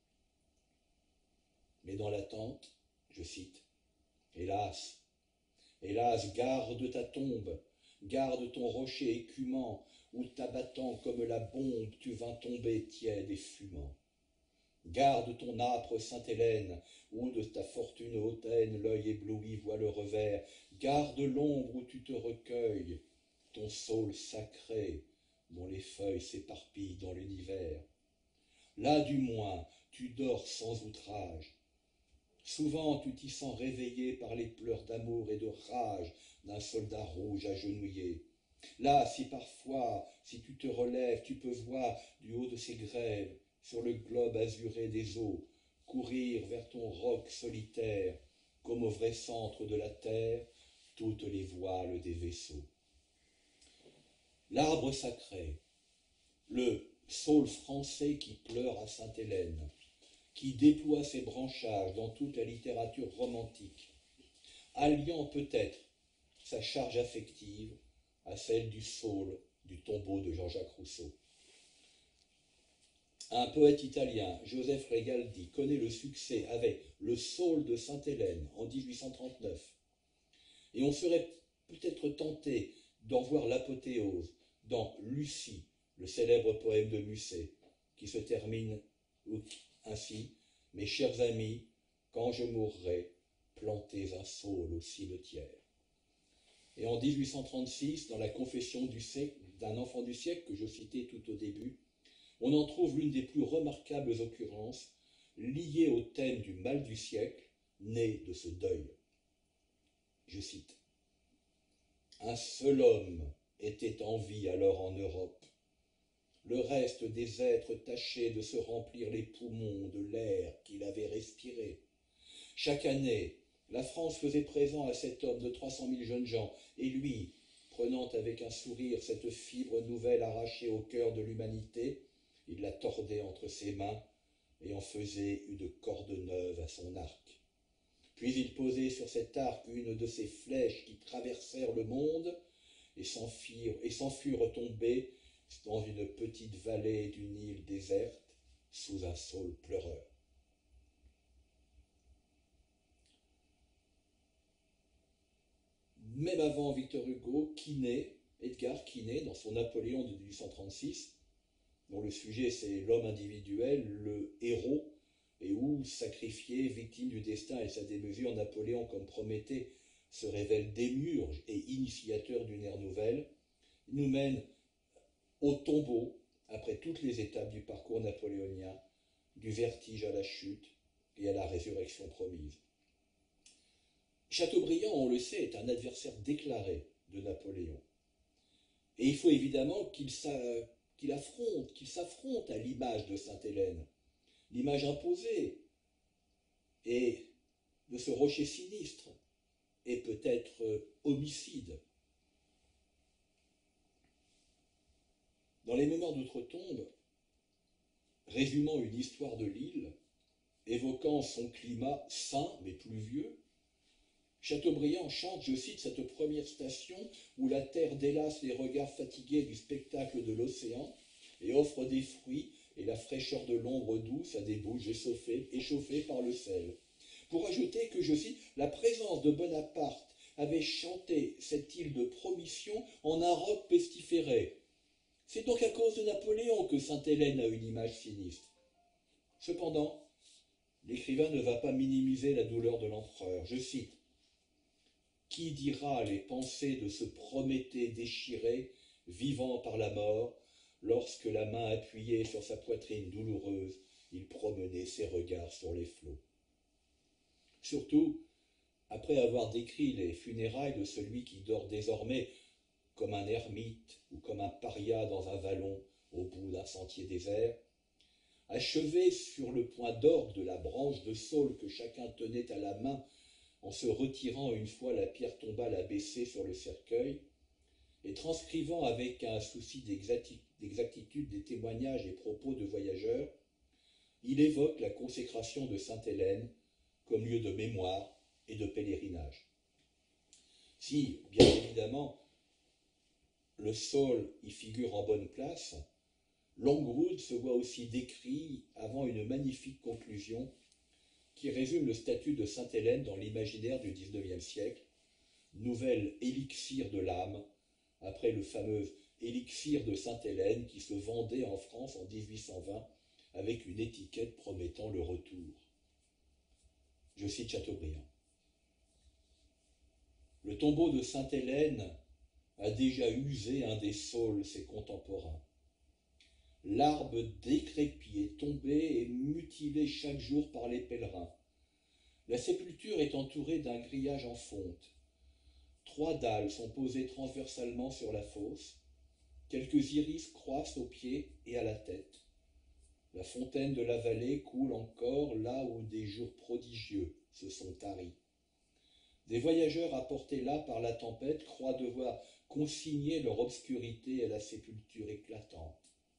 Mais dans l'attente, je cite, « Hélas, hélas, garde ta tombe, garde ton rocher écumant, où t'abattant comme la bombe, tu vins tomber tiède et fumant. Garde ton âpre Sainte-Hélène, où de ta fortune hautaine l'œil ébloui voit le revers. Garde l'ombre où tu te recueilles, ton saule sacré, dont les feuilles s'éparpillent dans l'univers. Là du moins, tu dors sans outrage. Souvent tu t'y sens réveillé par les pleurs d'amour et de rage d'un soldat rouge agenouillé. Là, si parfois, si tu te relèves, tu peux voir du haut de ces grèves, sur le globe azuré des eaux, courir vers ton roc solitaire, comme au vrai centre de la terre, toutes les voiles des vaisseaux. L'arbre sacré, le saule français qui pleure à Sainte-Hélène, qui déploie ses branchages dans toute la littérature romantique, alliant peut-être sa charge affective à celle du saule du tombeau de Jean-Jacques Rousseau. Un poète italien, Joseph Regaldi, connaît le succès avec Le Saule de Sainte-Hélène en 1839. Et on serait peut-être tenté d'en voir l'apothéose dans Lucie, le célèbre poème de Musset, qui se termine ainsi: Mes chers amis, quand je mourrai, plantez un saule au cimetière. Et en 1836, dans la Confession d'un enfant du siècle que je citais tout au début, on en trouve l'une des plus remarquables occurrences liées au thème du mal du siècle, né de ce deuil. Je cite: Un seul homme était en vie alors en Europe. Le reste des êtres tâchaient de se remplir les poumons de l'air qu'il avait respiré. Chaque année, la France faisait présent à cet homme de 300 000 jeunes gens, et lui, prenant avec un sourire cette fibre nouvelle arrachée au cœur de l'humanité, il la tordait entre ses mains et en faisait une corde neuve à son arc. Puis il posait sur cet arc une de ces flèches qui traversèrent le monde et s'en furent tombées dans une petite vallée d'une île déserte sous un saule pleureur. Même avant Victor Hugo, Edgar Quinet, dans son Napoléon de 1836, dont le sujet c'est l'homme individuel, le héros, et où, sacrifié, victime du destin et sa démesure, Napoléon, comme Prométhée, se révèle démiurge et initiateur d'une ère nouvelle, il nous mène au tombeau, après toutes les étapes du parcours napoléonien, du vertige à la chute et à la résurrection promise. Chateaubriand, on le sait, est un adversaire déclaré de Napoléon. Et il faut évidemment qu'il s'affronte à l'image de Sainte-Hélène, l'image imposée, et de ce rocher sinistre, et peut-être homicide. Dans les Mémoires d'Outre-Tombe, résumant une histoire de l'île, évoquant son climat sain mais pluvieux, Chateaubriand chante, je cite, cette première station où la terre délasse les regards fatigués du spectacle de l'océan et offre des fruits et la fraîcheur de l'ombre douce à des bouches échauffées par le sel. Pour ajouter que, je cite, la présence de Bonaparte avait chanté cette île de promission en un roc pestiféré. C'est donc à cause de Napoléon que Sainte-Hélène a une image sinistre. Cependant, l'écrivain ne va pas minimiser la douleur de l'empereur. Je cite: Qui dira les pensées de ce Prométhée déchiré, vivant par la mort, lorsque la main appuyée sur sa poitrine douloureuse, il promenait ses regards sur les flots. Surtout, après avoir décrit les funérailles de celui qui dort désormais comme un ermite ou comme un paria dans un vallon au bout d'un sentier désert, achevé sur le point d'orgue de la branche de saule que chacun tenait à la main en se retirant une fois la pierre tombale abaissée sur le cercueil, et transcrivant avec un souci d'exactitude des témoignages et propos de voyageurs, il évoque la consécration de Sainte-Hélène comme lieu de mémoire et de pèlerinage. Si, bien évidemment, le saule y figure en bonne place, Longwood se voit aussi décrit avant une magnifique conclusion qui résume le statut de Sainte-Hélène dans l'imaginaire du XIXe siècle, nouvel élixir de l'âme, après le fameux élixir de Sainte-Hélène qui se vendait en France en 1820 avec une étiquette promettant le retour. Je cite Chateaubriand. Le tombeau de Sainte-Hélène a déjà usé un des saules ses contemporains. L'arbre décrépit est tombé et mutilé chaque jour par les pèlerins. La sépulture est entourée d'un grillage en fonte. 3 dalles sont posées transversalement sur la fosse. Quelques iris croissent aux pieds et à la tête. La fontaine de la vallée coule encore là où des jours prodigieux se sont taris. Des voyageurs apportés là par la tempête croient devoir consigner leur obscurité à la sépulture éclatante.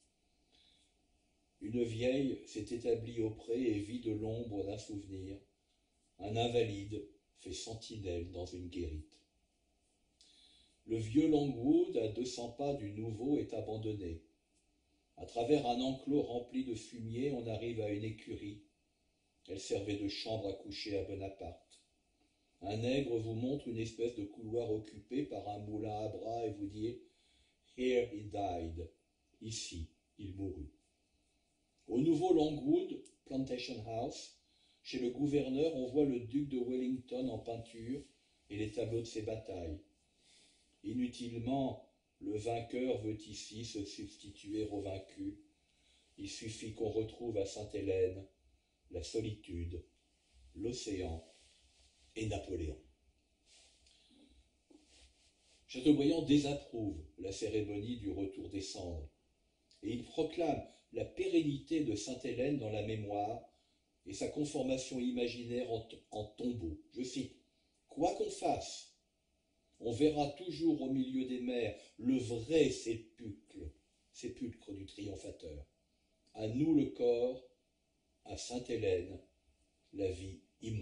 Une vieille s'est établie auprès et vit de l'ombre d'un souvenir. Un invalide fait sentinelle dans une guérite. Le vieux Longwood, à 200 pas du nouveau, est abandonné. À travers un enclos rempli de fumier, on arrive à une écurie. Elle servait de chambre à coucher à Bonaparte. Un nègre vous montre une espèce de couloir occupé par un moulin à bras et vous dit « Here he died ». Ici, il mourut. Au nouveau Longwood Plantation House, chez le gouverneur, on voit le duc de Wellington en peinture et les tableaux de ses batailles. Inutilement, le vainqueur veut ici se substituer au vaincu. Il suffit qu'on retrouve à Sainte-Hélène la solitude, l'océan et Napoléon. Chateaubriand désapprouve la cérémonie du retour des cendres et il proclame la pérennité de Sainte-Hélène dans la mémoire et sa conformation imaginaire en tombeau. Je cite, « Quoi qu'on fasse, on verra toujours au milieu des mers le vrai sépulcre du triomphateur. À nous le corps, à Sainte-Hélène, la vie immortelle. »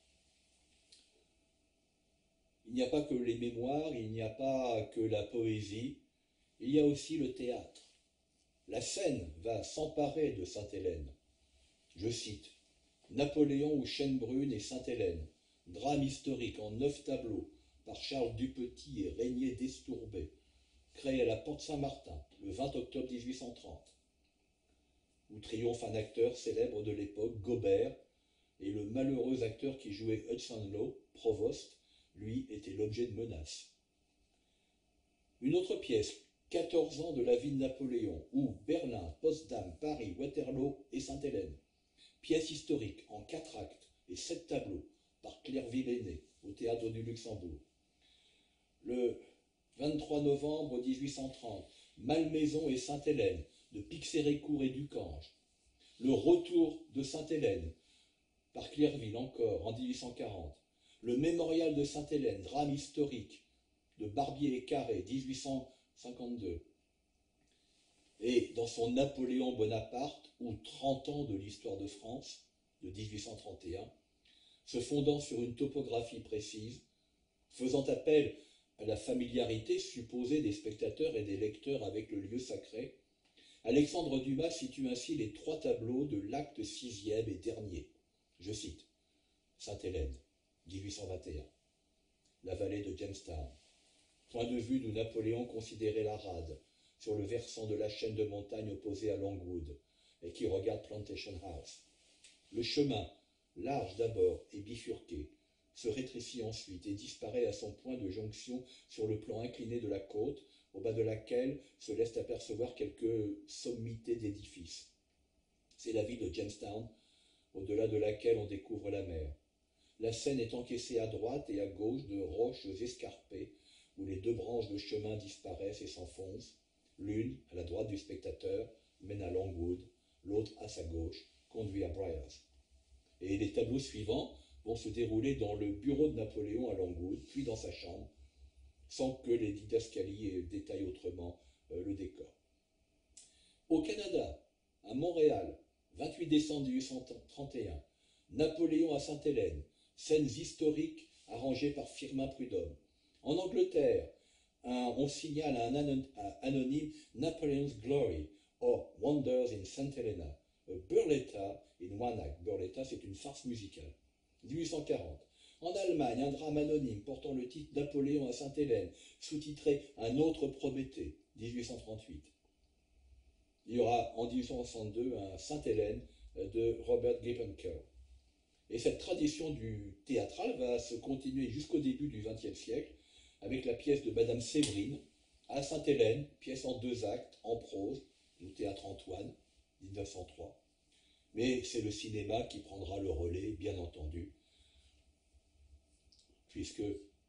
Il n'y a pas que les mémoires, il n'y a pas que la poésie, il y a aussi le théâtre. La scène va s'emparer de Sainte-Hélène. Je cite, « Napoléon ou Chênebrune et Sainte-Hélène, drame historique en 9 tableaux par Charles Dupetit et Régnier d'Estourbet, créé à la Porte Saint-Martin le 20 octobre 1830, où triomphe un acteur célèbre de l'époque, Gobert, et le malheureux acteur qui jouait Hudson Law, Provost, lui, était l'objet de menaces. Une autre pièce, 14 ans de la vie de Napoléon, où Berlin, Potsdam, Paris, Waterloo et Sainte-Hélène. Pièce historique en 4 actes et 7 tableaux par Claire Villeneuve au Théâtre du Luxembourg. Le 23 novembre 1830, Malmaison et Sainte-Hélène de Pixérécourt et Ducange. Le retour de Sainte-Hélène par Clairville encore en 1840. Le mémorial de Sainte-Hélène, drame historique de Barbier et Carré, 1852. Et dans son Napoléon Bonaparte, ou 30 ans de l'histoire de France, de 1831, se fondant sur une topographie précise, faisant appel à la familiarité supposée des spectateurs et des lecteurs avec le lieu sacré, Alexandre Dumas situe ainsi les 3 tableaux de l'acte 6e et dernier. Je cite, Sainte-Hélène, 1821, la vallée de Jamestown, point de vue d'où Napoléon considérait la rade, sur le versant de la chaîne de montagnes opposée à Longwood, et qui regarde Plantation House. Le chemin, large d'abord et bifurqué, se rétrécit ensuite et disparaît à son point de jonction sur le plan incliné de la côte, au bas de laquelle se laissent apercevoir quelques sommités d'édifices. C'est la ville de Jamestown, au-delà de laquelle on découvre la mer. La Seine est encaissée à droite et à gauche de roches escarpées, où les 2 branches de chemin disparaissent et s'enfoncent. L'une, à la droite du spectateur, mène à Longwood, l'autre, à sa gauche, conduit à Briars. Et les tableaux suivants vont se dérouler dans le bureau de Napoléon à Longwood, puis dans sa chambre, sans que les didascalies détaillent autrement le décor. Au Canada, à Montréal, 28 décembre 1831, Napoléon à Sainte-Hélène, scènes historiques arrangées par Firmin Prudhomme. En Angleterre, on signale à un anonyme Napoleon's Glory or Wonders in St. Helena, Burletta in one act. Burletta, c'est une farce musicale. 1840. En Allemagne, un drame anonyme portant le titre Napoléon à Sainte-Hélène, sous-titré Un autre Prométhée, 1838. Il y aura en 1862 un Sainte-Hélène de Robert Gippenker. Et cette tradition du théâtral va se continuer jusqu'au début du XXe siècle, avec la pièce de Madame Séverine, à Sainte-Hélène, pièce en 2 actes, en prose, au Théâtre Antoine, 1903. Mais c'est le cinéma qui prendra le relais, bien entendu, puisque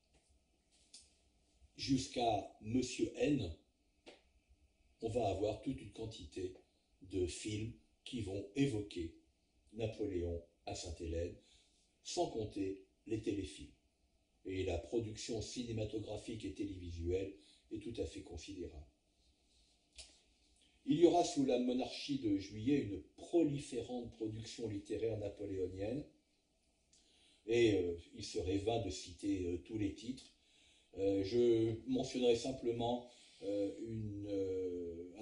jusqu'à Monsieur N, on va avoir toute une quantité de films qui vont évoquer Napoléon à Sainte-Hélène, sans compter les téléfilms. Et la production cinématographique et télévisuelle est tout à fait considérable. Il y aura sous la monarchie de Juillet une proliférante production littéraire napoléonienne, et il serait vain de citer tous les titres. Je mentionnerai simplement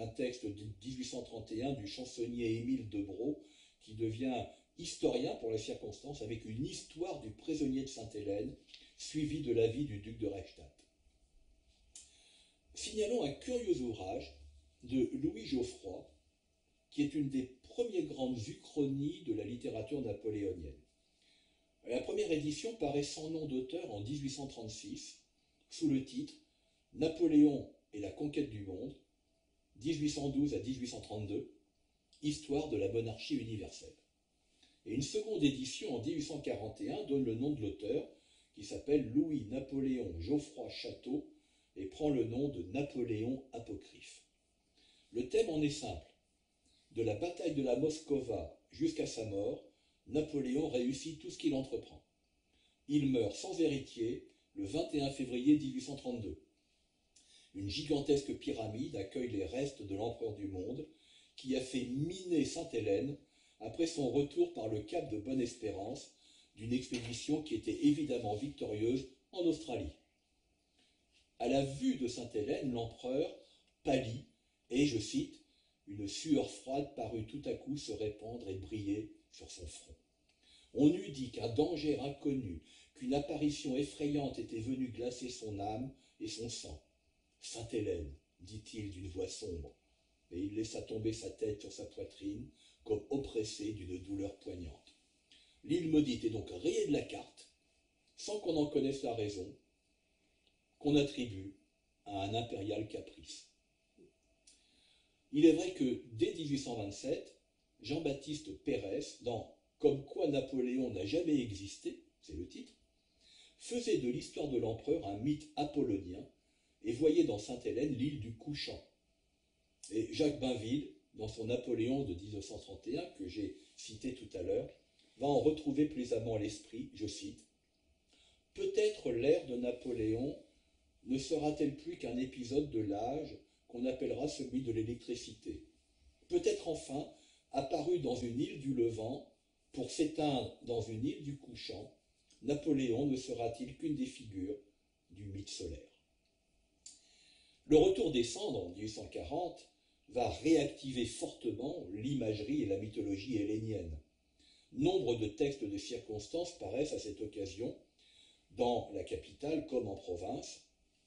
un texte de 1831 du chansonnier Émile Debrau, qui devient historien pour les circonstances, avec une histoire du prisonnier de Sainte-Hélène, suivie de la vie du duc de Reichstadt. Signalons un curieux ouvrage de Louis Geoffroy, qui est une des premières grandes uchronies de la littérature napoléonienne. La première édition paraît sans nom d'auteur en 1836, sous le titre « Napoléon et la conquête du monde, 1812 à 1832, histoire de la monarchie universelle ». Et une seconde édition en 1841 donne le nom de l'auteur, qui s'appelle Louis-Napoléon Geoffroy Château, et prend le nom de Napoléon apocryphe. Le thème en est simple. De la bataille de la Moskova jusqu'à sa mort, Napoléon réussit tout ce qu'il entreprend. Il meurt sans héritier le 21 février 1832. Une gigantesque pyramide accueille les restes de l'empereur du monde, qui a fait miner Sainte-Hélène après son retour par le cap de Bonne-Espérance d'une expédition qui était évidemment victorieuse en Australie. À la vue de Sainte-Hélène, l'empereur pâlit et, je cite, « une sueur froide parut tout à coup se répandre et briller sur son front. On eût dit qu'un danger inconnu, qu'une apparition effrayante était venue glacer son âme et son sang. Sainte-Hélène, dit-il d'une voix sombre, et il laissa tomber sa tête sur sa poitrine, comme oppressé d'une douleur poignante. L'île maudite est donc rayée de la carte, sans qu'on en connaisse la raison, qu'on attribue à un impérial caprice. » Il est vrai que dès 1827, Jean-Baptiste Pérès, dans « Comme quoi Napoléon n'a jamais existé », c'est le titre, faisait de l'histoire de l'empereur un mythe apollonien et voyait dans Sainte-Hélène l'île du couchant. Et Jacques Bainville, dans son Napoléon de 1931, que j'ai cité tout à l'heure, va en retrouver plaisamment l'esprit, je cite, « Peut-être l'ère de Napoléon ne sera-t-elle plus qu'un épisode de l'âge qu'on appellera celui de l'électricité. Peut-être enfin, apparu dans une île du Levant, pour s'éteindre dans une île du couchant, Napoléon ne sera-t-il qu'une des figures du mythe solaire. » Le retour des cendres en 1840 va réactiver fortement l'imagerie et la mythologie hélénienne. Nombre de textes de circonstances paraissent à cette occasion, dans la capitale comme en province,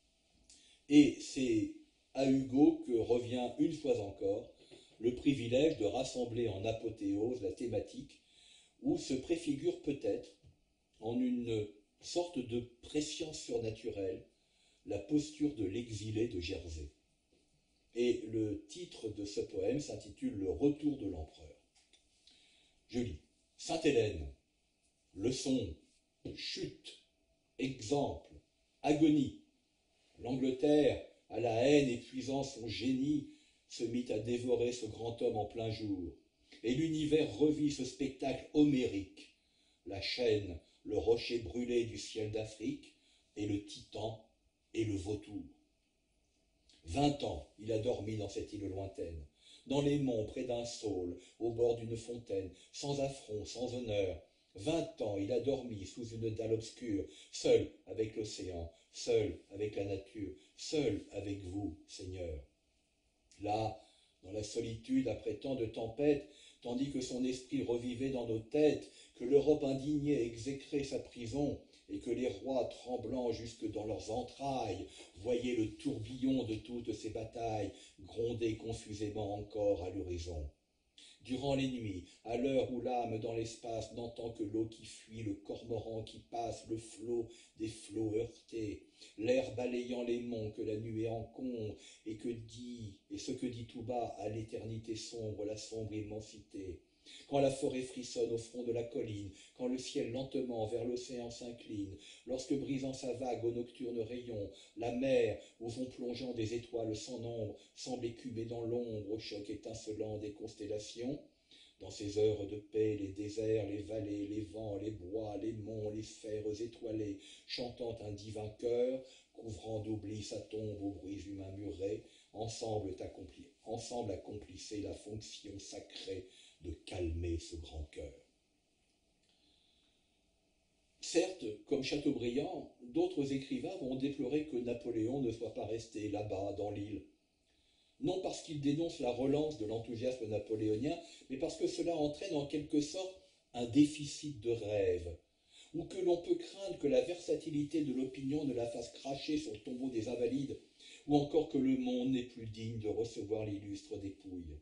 et c'est à Hugo que revient une fois encore le privilège de rassembler en apothéose la thématique où se préfigure peut-être, en une sorte de prescience surnaturelle, la posture de l'exilé de Jersey. Et le titre de ce poème s'intitule « Le retour de l'empereur ». Je lis « Sainte-Hélène, leçon, chute, exemple, agonie. L'Angleterre, à la haine épuisant son génie, se mit à dévorer ce grand homme en plein jour. Et l'univers revit ce spectacle homérique. La chaîne, le rocher brûlé du ciel d'Afrique, et le titan et le vautour. 20 ans, il a dormi dans cette île lointaine, dans les monts près d'un saule, au bord d'une fontaine, sans affront, sans honneur. 20 ans, il a dormi sous une dalle obscure, seul avec l'océan, seul avec la nature, seul avec vous, Seigneur. Là, dans la solitude, après tant de tempêtes, tandis que son esprit revivait dans nos têtes, que l'Europe indignée exécrait sa prison, et que les rois, tremblants jusque dans leurs entrailles, voyaient le tourbillon de toutes ces batailles gronder confusément encore à l'horizon. Durant les nuits, à l'heure où l'âme dans l'espace n'entend que l'eau qui fuit, le cormoran qui passe, le flot des flots heurtés, l'air balayant les monts que la nuée encombre, et ce que dit tout bas à l'éternité sombre, la sombre immensité. Quand la forêt frissonne au front de la colline, quand le ciel lentement vers l'océan s'incline, lorsque brisant sa vague aux nocturnes rayons, la mer, où vont plongeant des étoiles sans nombre, semble écumer dans l'ombre au choc étincelant des constellations. Dans ces heures de paix, les déserts, les vallées, les vents, les bois, les monts, les sphères étoilées, chantant un divin chœur, couvrant d'oubli sa tombe aux bruits humains murés, ensemble accomplissaient la fonction sacrée de calmer ce grand cœur. Certes, comme Chateaubriand, d'autres écrivains vont déplorer que Napoléon ne soit pas resté là-bas dans l'île. non parce qu'il dénonce la relance de l'enthousiasme napoléonien, mais parce que cela entraîne en quelque sorte un déficit de rêve, ou que l'on peut craindre que la versatilité de l'opinion ne la fasse cracher sur le tombeau des invalides, ou encore que le monde n'est plus digne de recevoir l'illustre dépouille.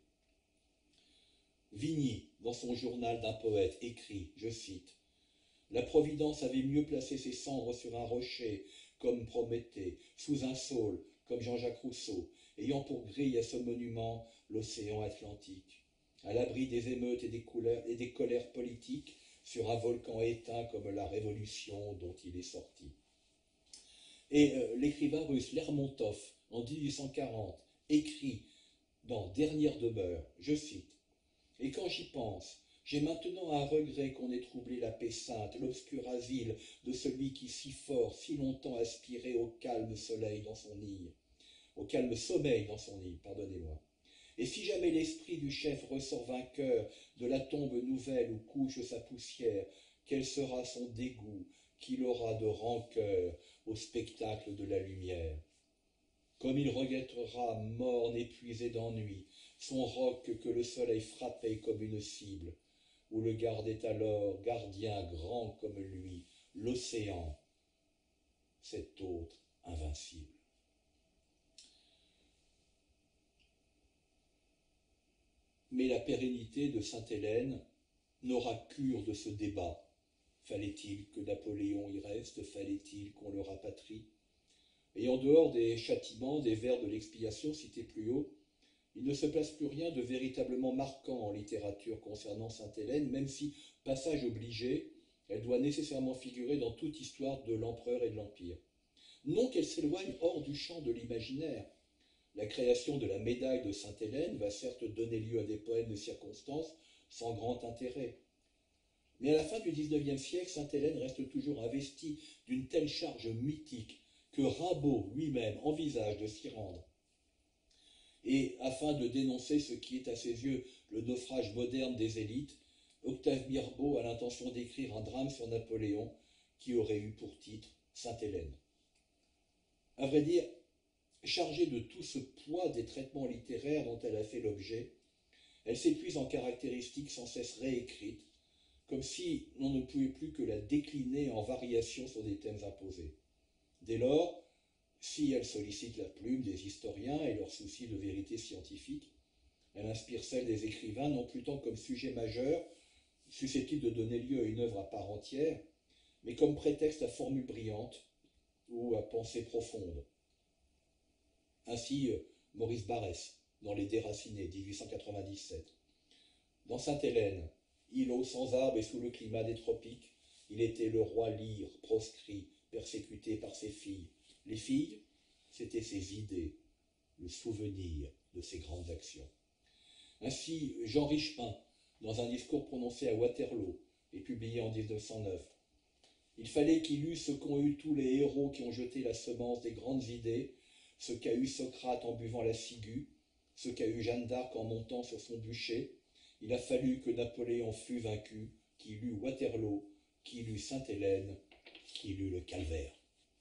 Vigny, dans son journal d'un poète, écrit, je cite, « La Providence avait mieux placé ses cendres sur un rocher, comme Prométhée, sous un saule, comme Jean-Jacques Rousseau, ayant pour grille à ce monument l'océan Atlantique, à l'abri des émeutes et des colères politiques, sur un volcan éteint comme la Révolution dont il est sorti. » Et l'écrivain russe Lermontov, en 1840, écrit dans Dernière demeure, je cite, « Et quand j'y pense, j'ai maintenant un regret qu'on ait troublé la paix sainte, l'obscur asile de celui qui si fort, si longtemps aspirait au calme soleil dans son nid, au calme sommeil dans son nid, pardonnez-moi. Et si jamais l'esprit du chef ressort vainqueur de la tombe nouvelle où couche sa poussière, quel sera son dégoût qu'il aura de rancœur au spectacle de la lumière? Comme il regrettera, morne, épuisé d'ennui, son roc que le soleil frappait comme une cible, où le gardait alors, gardien grand comme lui, l'océan, cet autre invincible. » Mais la pérennité de Sainte-Hélène n'aura cure de ce débat. Fallait-il que Napoléon y reste? Fallait-il qu'on le rapatrie? Et en dehors des châtiments, des vers de l'expiation cités plus haut, il ne se place plus rien de véritablement marquant en littérature concernant Sainte-Hélène, même si, passage obligé, elle doit nécessairement figurer dans toute histoire de l'empereur et de l'Empire. Non qu'elle s'éloigne hors du champ de l'imaginaire. La création de la médaille de Sainte-Hélène va certes donner lieu à des poèmes de circonstance sans grand intérêt. Mais à la fin du XIXe siècle, Sainte-Hélène reste toujours investie d'une telle charge mythique que Rimbaud lui-même envisage de s'y rendre. Et afin de dénoncer ce qui est à ses yeux le naufrage moderne des élites, Octave Mirbeau a l'intention d'écrire un drame sur Napoléon qui aurait eu pour titre Sainte-Hélène. À vrai dire, chargée de tout ce poids des traitements littéraires dont elle a fait l'objet, elle s'épuise en caractéristiques sans cesse réécrites, comme si l'on ne pouvait plus que la décliner en variations sur des thèmes imposés. Dès lors, si elle sollicite la plume des historiens et leur souci de vérité scientifique, elle inspire celle des écrivains non plus tant comme sujet majeur, susceptible de donner lieu à une œuvre à part entière, mais comme prétexte à formules brillantes ou à pensées profondes. Ainsi, Maurice Barrès, dans Les Déracinés, 1897. Dans Sainte-Hélène, îlot sans arbres et sous le climat des tropiques, il était le roi lyre, proscrit, persécuté par ses filles. Les filles, c'étaient ses idées, le souvenir de ses grandes actions. Ainsi, Jean Richepin, dans un discours prononcé à Waterloo et publié en 1909, il fallait qu'il eût ce qu'ont eu tous les héros qui ont jeté la semence des grandes idées, ce qu'a eu Socrate en buvant la ciguë, ce qu'a eu Jeanne d'Arc en montant sur son bûcher. Il a fallu que Napoléon fût vaincu, qu'il eût Waterloo, qu'il eût Sainte-Hélène, qu'il eût le calvaire.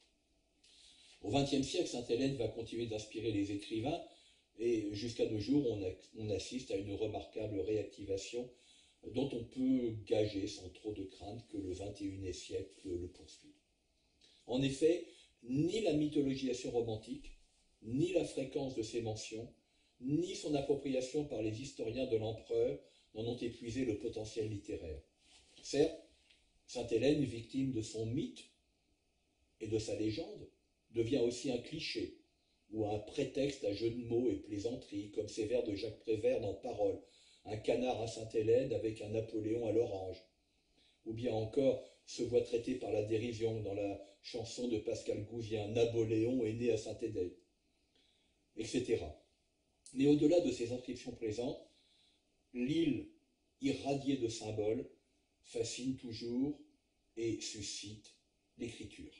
Au XXe siècle, Sainte-Hélène va continuer d'inspirer les écrivains et jusqu'à nos jours, on assiste à une remarquable réactivation dont on peut gager sans trop de crainte que le XXIe siècle le poursuit. En effet, ni la mythologisation romantique, ni la fréquence de ses mentions, ni son appropriation par les historiens de l'empereur n'en ont épuisé le potentiel littéraire. Certes, Sainte-Hélène, victime de son mythe et de sa légende, devient aussi un cliché ou un prétexte à jeux de mots et plaisanteries, comme ces vers de Jacques Prévert dans Paroles, un canard à Sainte-Hélène avec un Napoléon à l'orange, ou bien encore se voit traité par la dérision dans la chanson de Pascal Gouvien, Napoléon est né à Sainte-Hélène, etc. Mais au-delà de ces inscriptions présentes, l'île irradiée de symboles fascine toujours et suscite l'écriture.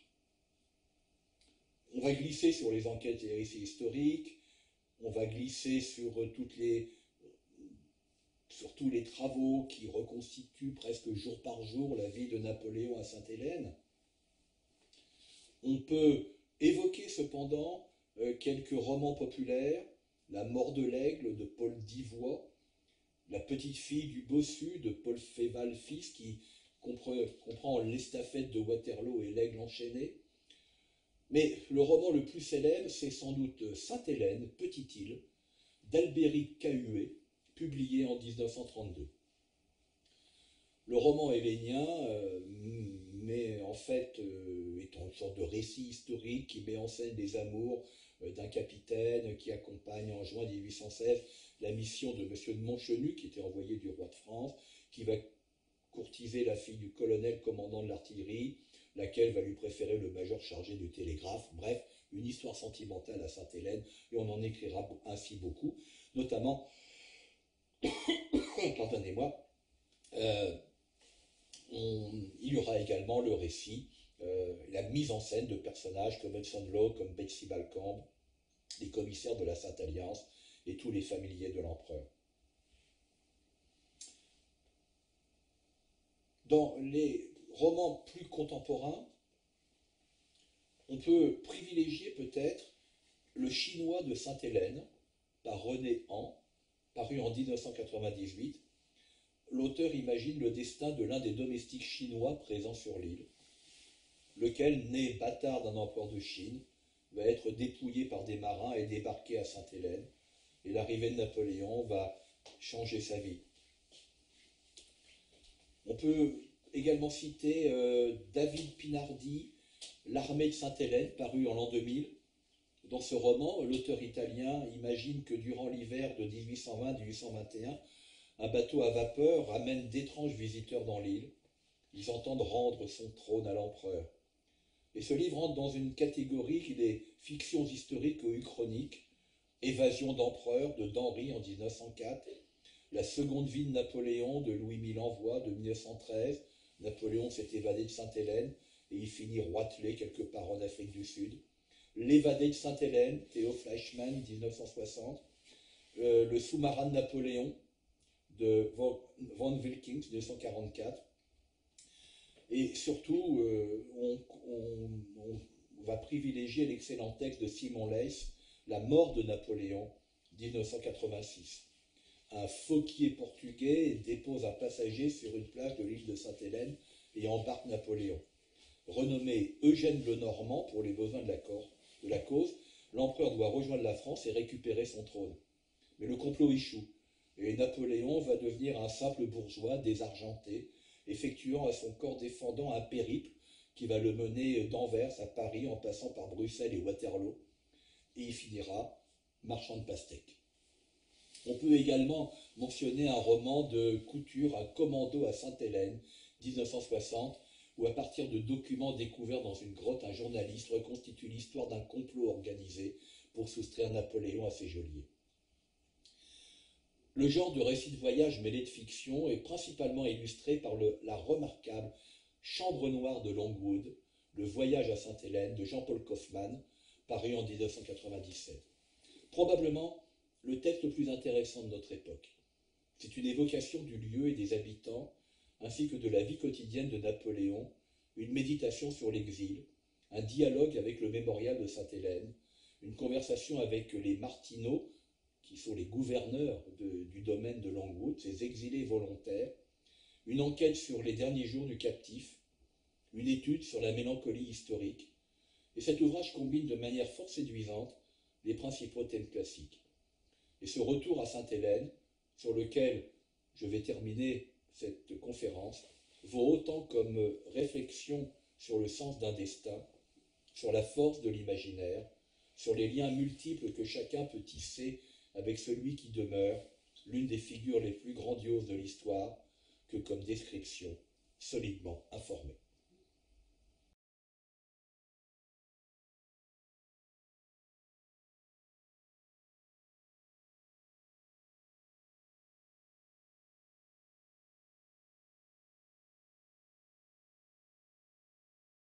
On va glisser sur les enquêtes et les récits historiques, on va glisser sur tous les travaux qui reconstituent presque jour par jour la vie de Napoléon à Sainte-Hélène. On peut évoquer cependant quelques romans populaires, La mort de l'aigle de Paul Divois, La petite fille du bossu de Paul Féval fils, qui comprend l'estafette de Waterloo et l'aigle enchaîné. Mais le roman le plus célèbre, c'est sans doute Sainte-Hélène, petite île, d'Albéric Cahuet, publié en 1932. Le roman hélénien, mais en fait, est une sorte de récit historique qui met en scène les amours d'un capitaine qui accompagne en juin 1816 la mission de M. de Montchenu, qui était envoyé du roi de France, qui va courtiser la fille du colonel commandant de l'artillerie, laquelle va lui préférer le major chargé du télégraphe. Bref, une histoire sentimentale à Sainte-Hélène, et on en écrira ainsi beaucoup, notamment, pardonnez-moi, il y aura également le récit, la mise en scène de personnages comme Hudson Law, comme Betsy Balcombe, les commissaires de la Sainte-Alliance et tous les familiers de l'empereur. Dans les romans plus contemporains, on peut privilégier peut-être Le Chinois de Sainte-Hélène, par René Han, paru en 1998. L'auteur imagine le destin de l'un des domestiques chinois présents sur l'île, lequel, né bâtard d'un empereur de Chine, va être dépouillé par des marins et débarqué à Sainte-Hélène, et l'arrivée de Napoléon va changer sa vie. On peut également citer David Pinardi, L'armée de Sainte-Hélène, paru en l'an 2000. Dans ce roman, l'auteur italien imagine que durant l'hiver de 1820-1821, un bateau à vapeur ramène d'étranges visiteurs dans l'île. Ils entendent rendre son trône à l'empereur. Et ce livre entre dans une catégorie qui est fictions historiques ou uchroniques, Évasion d'empereur de d'Henry en 1904, La seconde vie de Napoléon de Louis Milanvois de 1913. Napoléon s'est évadé de Sainte-Hélène et il finit roitelé quelque part en Afrique du Sud. L'évadé de Sainte-Hélène, Théo Fleischmann, 1960. Le sous-marin de Napoléon de Von Wilkins, 1944. Et surtout, on va privilégier l'excellent texte de Simon Leys, La mort de Napoléon, 1986. Un fauquier portugais dépose un passager sur une plage de l'île de Sainte-Hélène et embarque Napoléon. Renommé Eugène le Normand pour les besoins de la cause, l'empereur doit rejoindre la France et récupérer son trône. Mais le complot échoue, et Napoléon va devenir un simple bourgeois désargenté, effectuant à son corps défendant un périple qui va le mener d'Anvers à Paris en passant par Bruxelles et Waterloo, et il finira marchand de pastèques. On peut également mentionner un roman de Couture, Un commando à Sainte-Hélène, 1960, où à partir de documents découverts dans une grotte, un journaliste reconstitue l'histoire d'un complot organisé pour soustraire Napoléon à ses geôliers. Le genre de récit de voyage mêlé de fiction est principalement illustré par la remarquable Chambre noire de Longwood, Le voyage à Sainte-Hélène de Jean-Paul Kaufmann, paru en 1997. Probablement le texte le plus intéressant de notre époque. C'est une évocation du lieu et des habitants, ainsi que de la vie quotidienne de Napoléon, une méditation sur l'exil, un dialogue avec le mémorial de Sainte-Hélène, une conversation avec les Martineaux, qui sont les gouverneurs du domaine de Longwood, ces exilés volontaires, une enquête sur les derniers jours du captif, une étude sur la mélancolie historique, et cet ouvrage combine de manière fort séduisante les principaux thèmes classiques. Et ce retour à Sainte-Hélène, sur lequel je vais terminer cette conférence, vaut autant comme réflexion sur le sens d'un destin, sur la force de l'imaginaire, sur les liens multiples que chacun peut tisser avec celui qui demeure l'une des figures les plus grandioses de l'histoire, que comme description solidement informée.